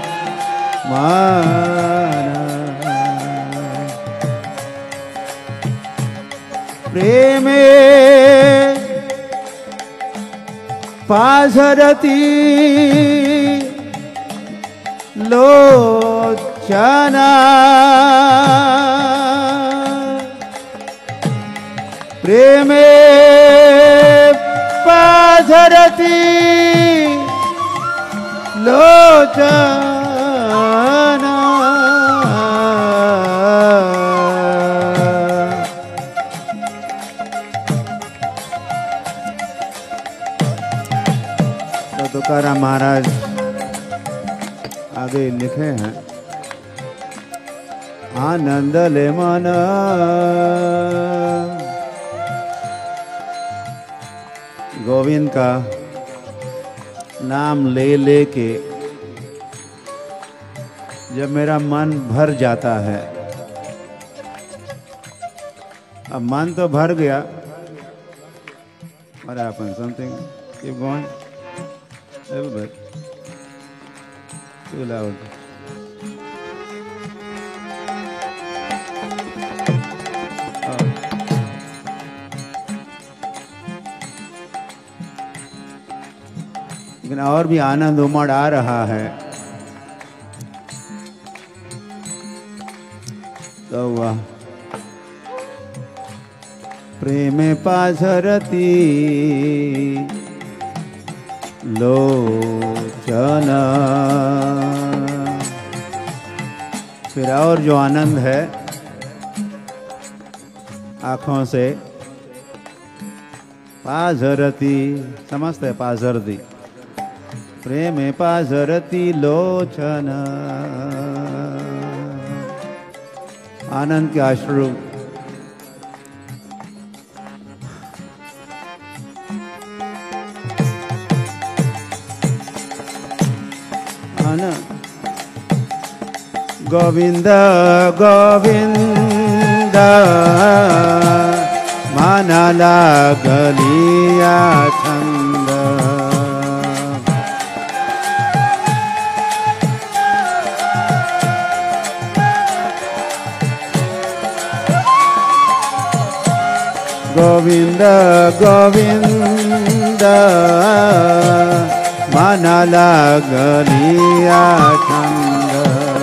मन। प्रेमे पासरती लोचना, प्रेमे पासरती लोचना। तो तुकाराम महाराज आगे लिखे हैं, आनंद ले मन, गोविंद का नाम ले लेके जब मेरा मन भर जाता है, अब मन तो भर गया, what happened? Something? Keep going. Everybody. Too loud. लेकिन और भी आनंद उमड़ आ रहा है। तो वह प्रेम पासरती लोचना। फिर और जो आनंद है आँखों से, पासरती समझते हैं, पासरती प्रेम पासरती लोचना। आनंद के अश्रु ना गोविंद गोविंद मना लागलिया छंद गोविंद गोविंद मना लागलिया छंद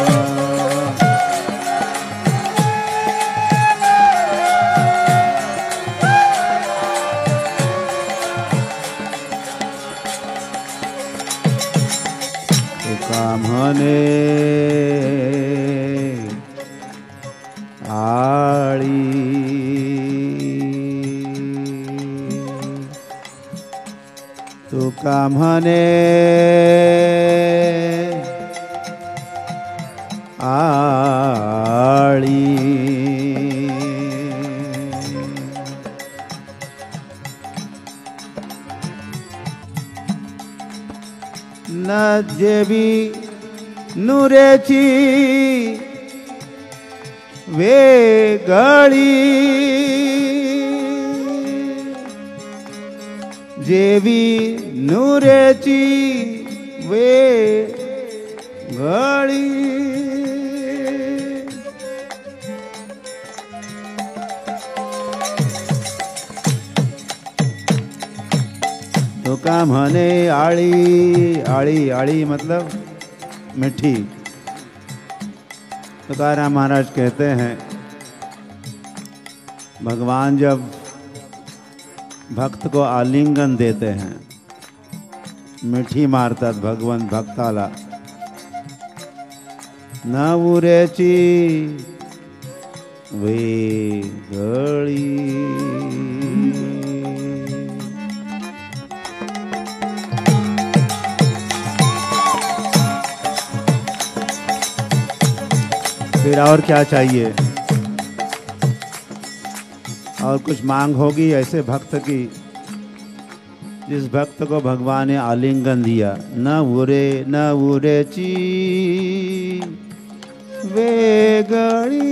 कामने आड़ी तू कामने आड़ी न जेबी नुरेची वे गड़ी जेबी नुरेची वे गड़ी तो काम हने आड़ी आड़ी आड़ी मतलब मिठी। तुकाराम महाराज कहते हैं भगवान जब भक्त को आलिंगन देते हैं मिठी मारतात भगवान भक्ताला न उरेची वे गळी फिर और क्या चाहिए और कुछ मांग होगी ऐसे भक्त की जिस भक्त को भगवान ने आलिंगन दिया न उरे ची वे गड़ी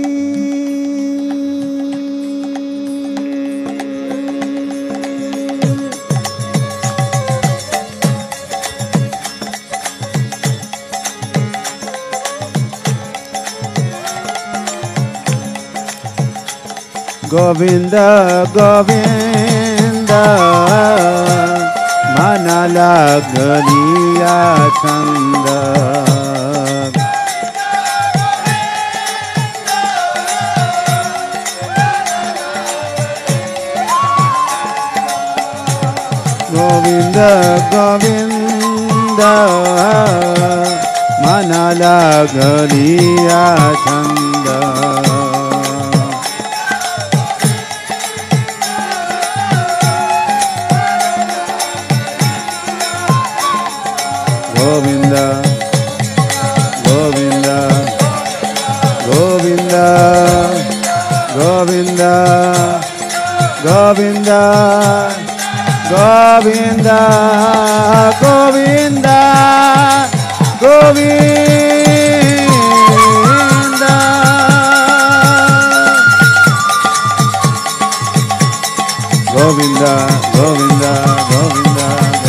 गोविंद गोविंद मना लागलिया छंद गोविंद गोविंद मना लागलिया छंद Govind Govind Govind Govind Govind Govind Govind Govind Govind Govind Govind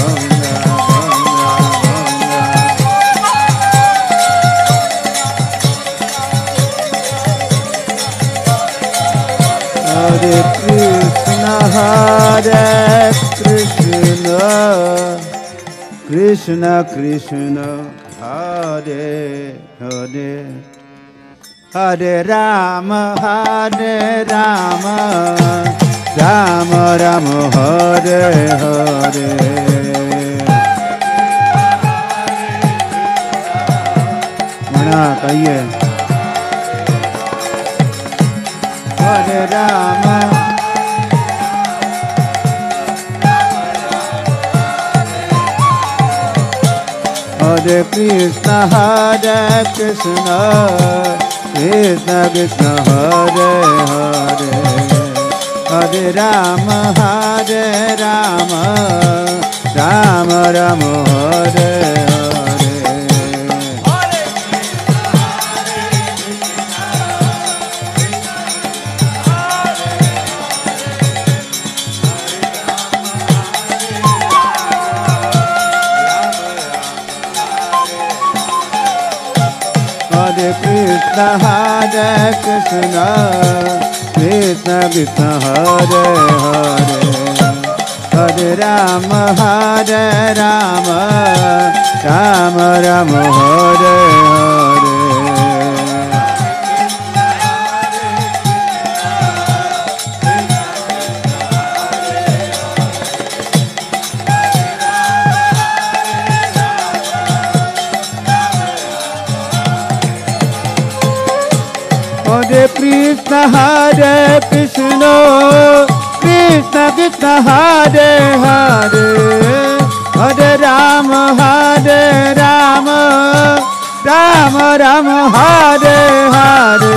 Hare Krishna Krishna Krishna Hare Hare Hare Rama Rama Rama Hare Hare मना कहिए Hare Rama Hare Krishna Hare Krishna Krishna Krishna Hare Hare Hare Rama Rama Rama Hare Hare Hare Krishna Krishna Krishna Hare Hare Hare Rama Rama Rama Hare Hare Hare Krishna Krishna Krishna Hare Hare Hare Rama Rama Rama Hare Hare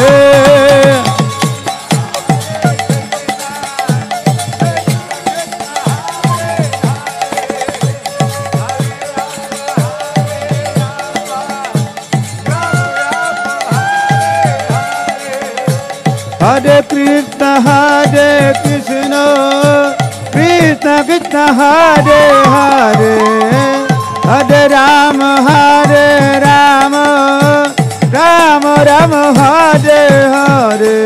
Hare Krishna Krishna Krishna Hare Hare Hare Rama Rama Rama Hare Hare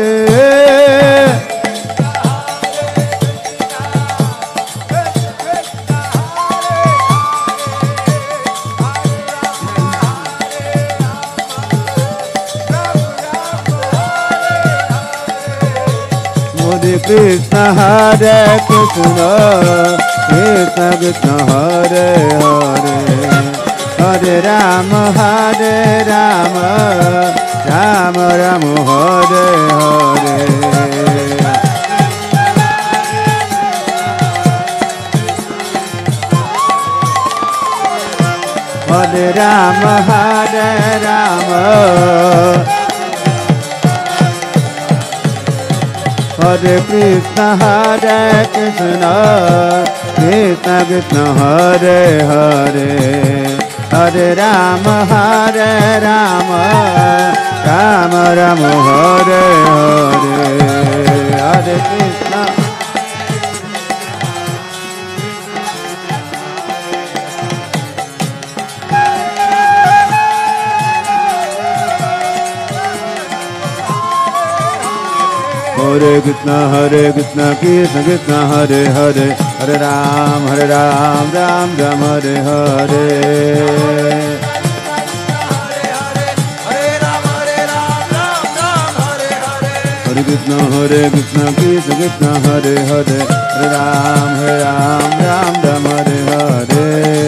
Hare Krishna Krishna Krishna Hare Hare Hare Rama Rama Rama Hare Hare Hare Rama Hare Krishna Krishna Krishna Hare Hare Hare Rama Rama Rama Hare Hare Hare Krishna Hare Krishna Krishna Krishna Hare Hare Hare Ram Ram Ram Hare Hare Hare Krishna Krishna Krishna Hare Hare Hare Ram Ram Hare Hare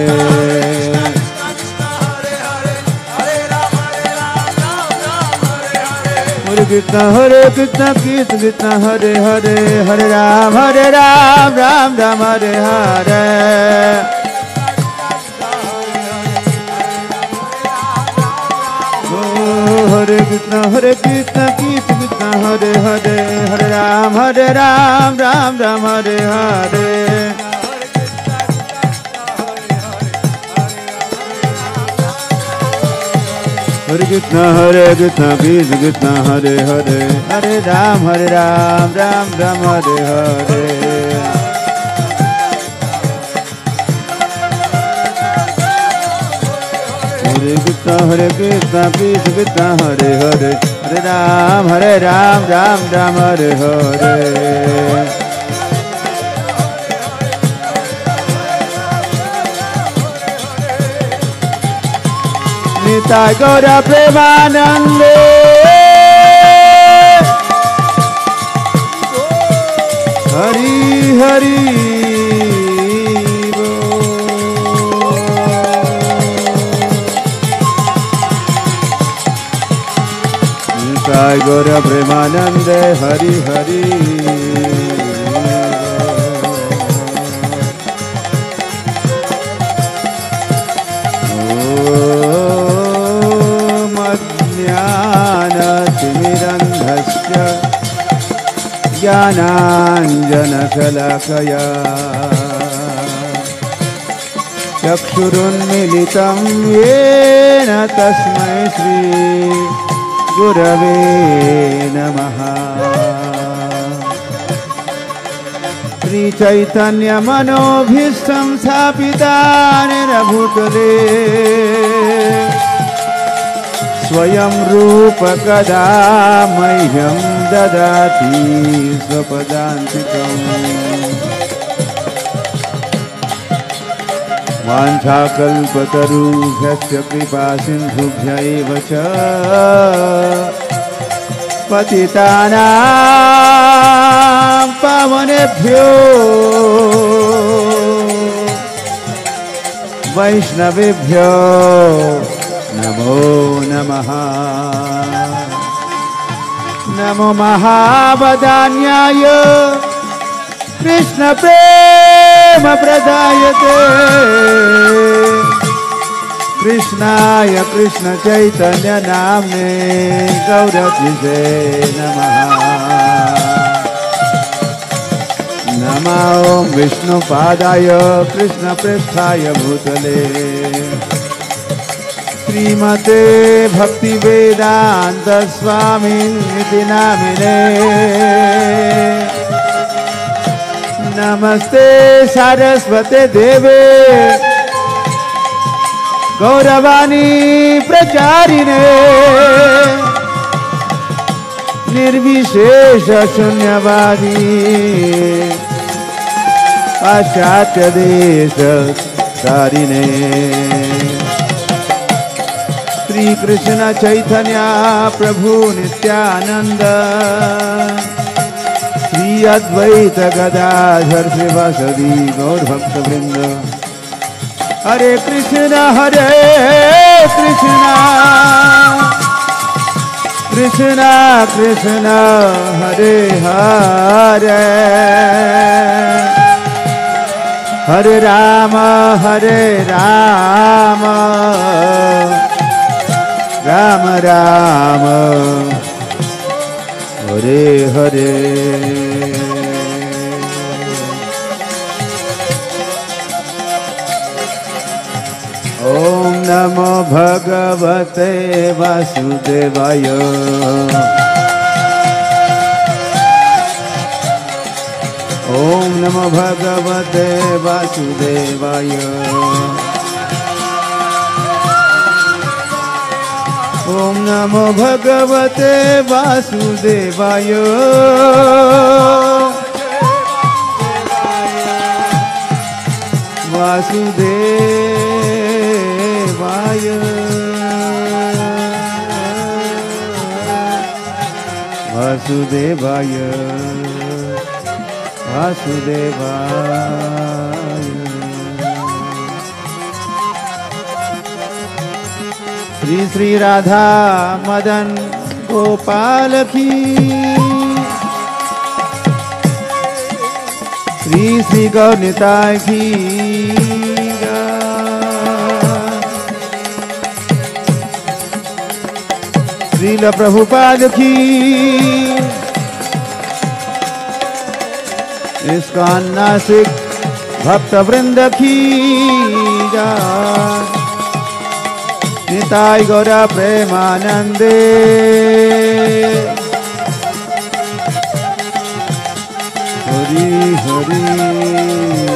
Hare Krishna Krishna Krishna Hare Hare Hare Ram Ram Hare Hare Hare Krishna Krishna Krishna Hare Hare Hare Ram Ram Hare Hare Hare Krishna Krishna Krishna Hare Hare Hare Ram Ram Hare Hare Hare Krishna Krishna Krishna Hare Hare Hare Ram Ram Hare Hare Nitai Gaura Premanande Hari Hari Nitai Gaura Premanande Hari Hari Jnananjanasalakaya Chakshurunmilitam yena tasmai Shri Gurave Namaha Shri Chaitanya Manobhishtam Sthapitanena Bhutale स्वयं रूप कदा मह्यं ददाति स्वपदान्तिकम् वाञ्छाकल्पतरुभ्यश्च कृपासिन्धुभ्य एव च पतितानां पावनेभ्यो वैष्णवेभ्यो नमो नमः। नमो महावदान्याय कृष्ण प्रेम प्रदायते कृष्णाय कृष्ण चैतन्य नाम्ने गौरतिसे नमः। नमो विष्णुपादाय कृष्ण पृष्ठाय भूतले श्रीमते भक्ति वेदांत स्वामिनिति नामिने नमस्ते सारस्वते देवे गौरवाणी प्रचारिणे निर्विशेष शून्यवादी पाश्चात्य देश तारिणे श्री कृष्ण चैतन्य प्रभु नित्यानंद श्री अद्वैत गदाधर श्रीवासदि गौर भक्त वृंद। हरे कृष्ण कृष्ण कृष्ण हरे हरे हरे राम राम राम हरे हरे। ओम नमो भगवते वासुदेवाय ओम नमो भगवते वासुदेवाय ओम नमो भगवते वासुदेवाय वासुदेवाय वासुदेवाय वासुदेवाय। श्री श्री राधा मदन गोपाल की श्री श्री गौरनिताय की श्रील प्रभुपाद की इस्कॉन नासिक भक्त वृंद की निताय गौरा प्रेमानंदे हरि हरि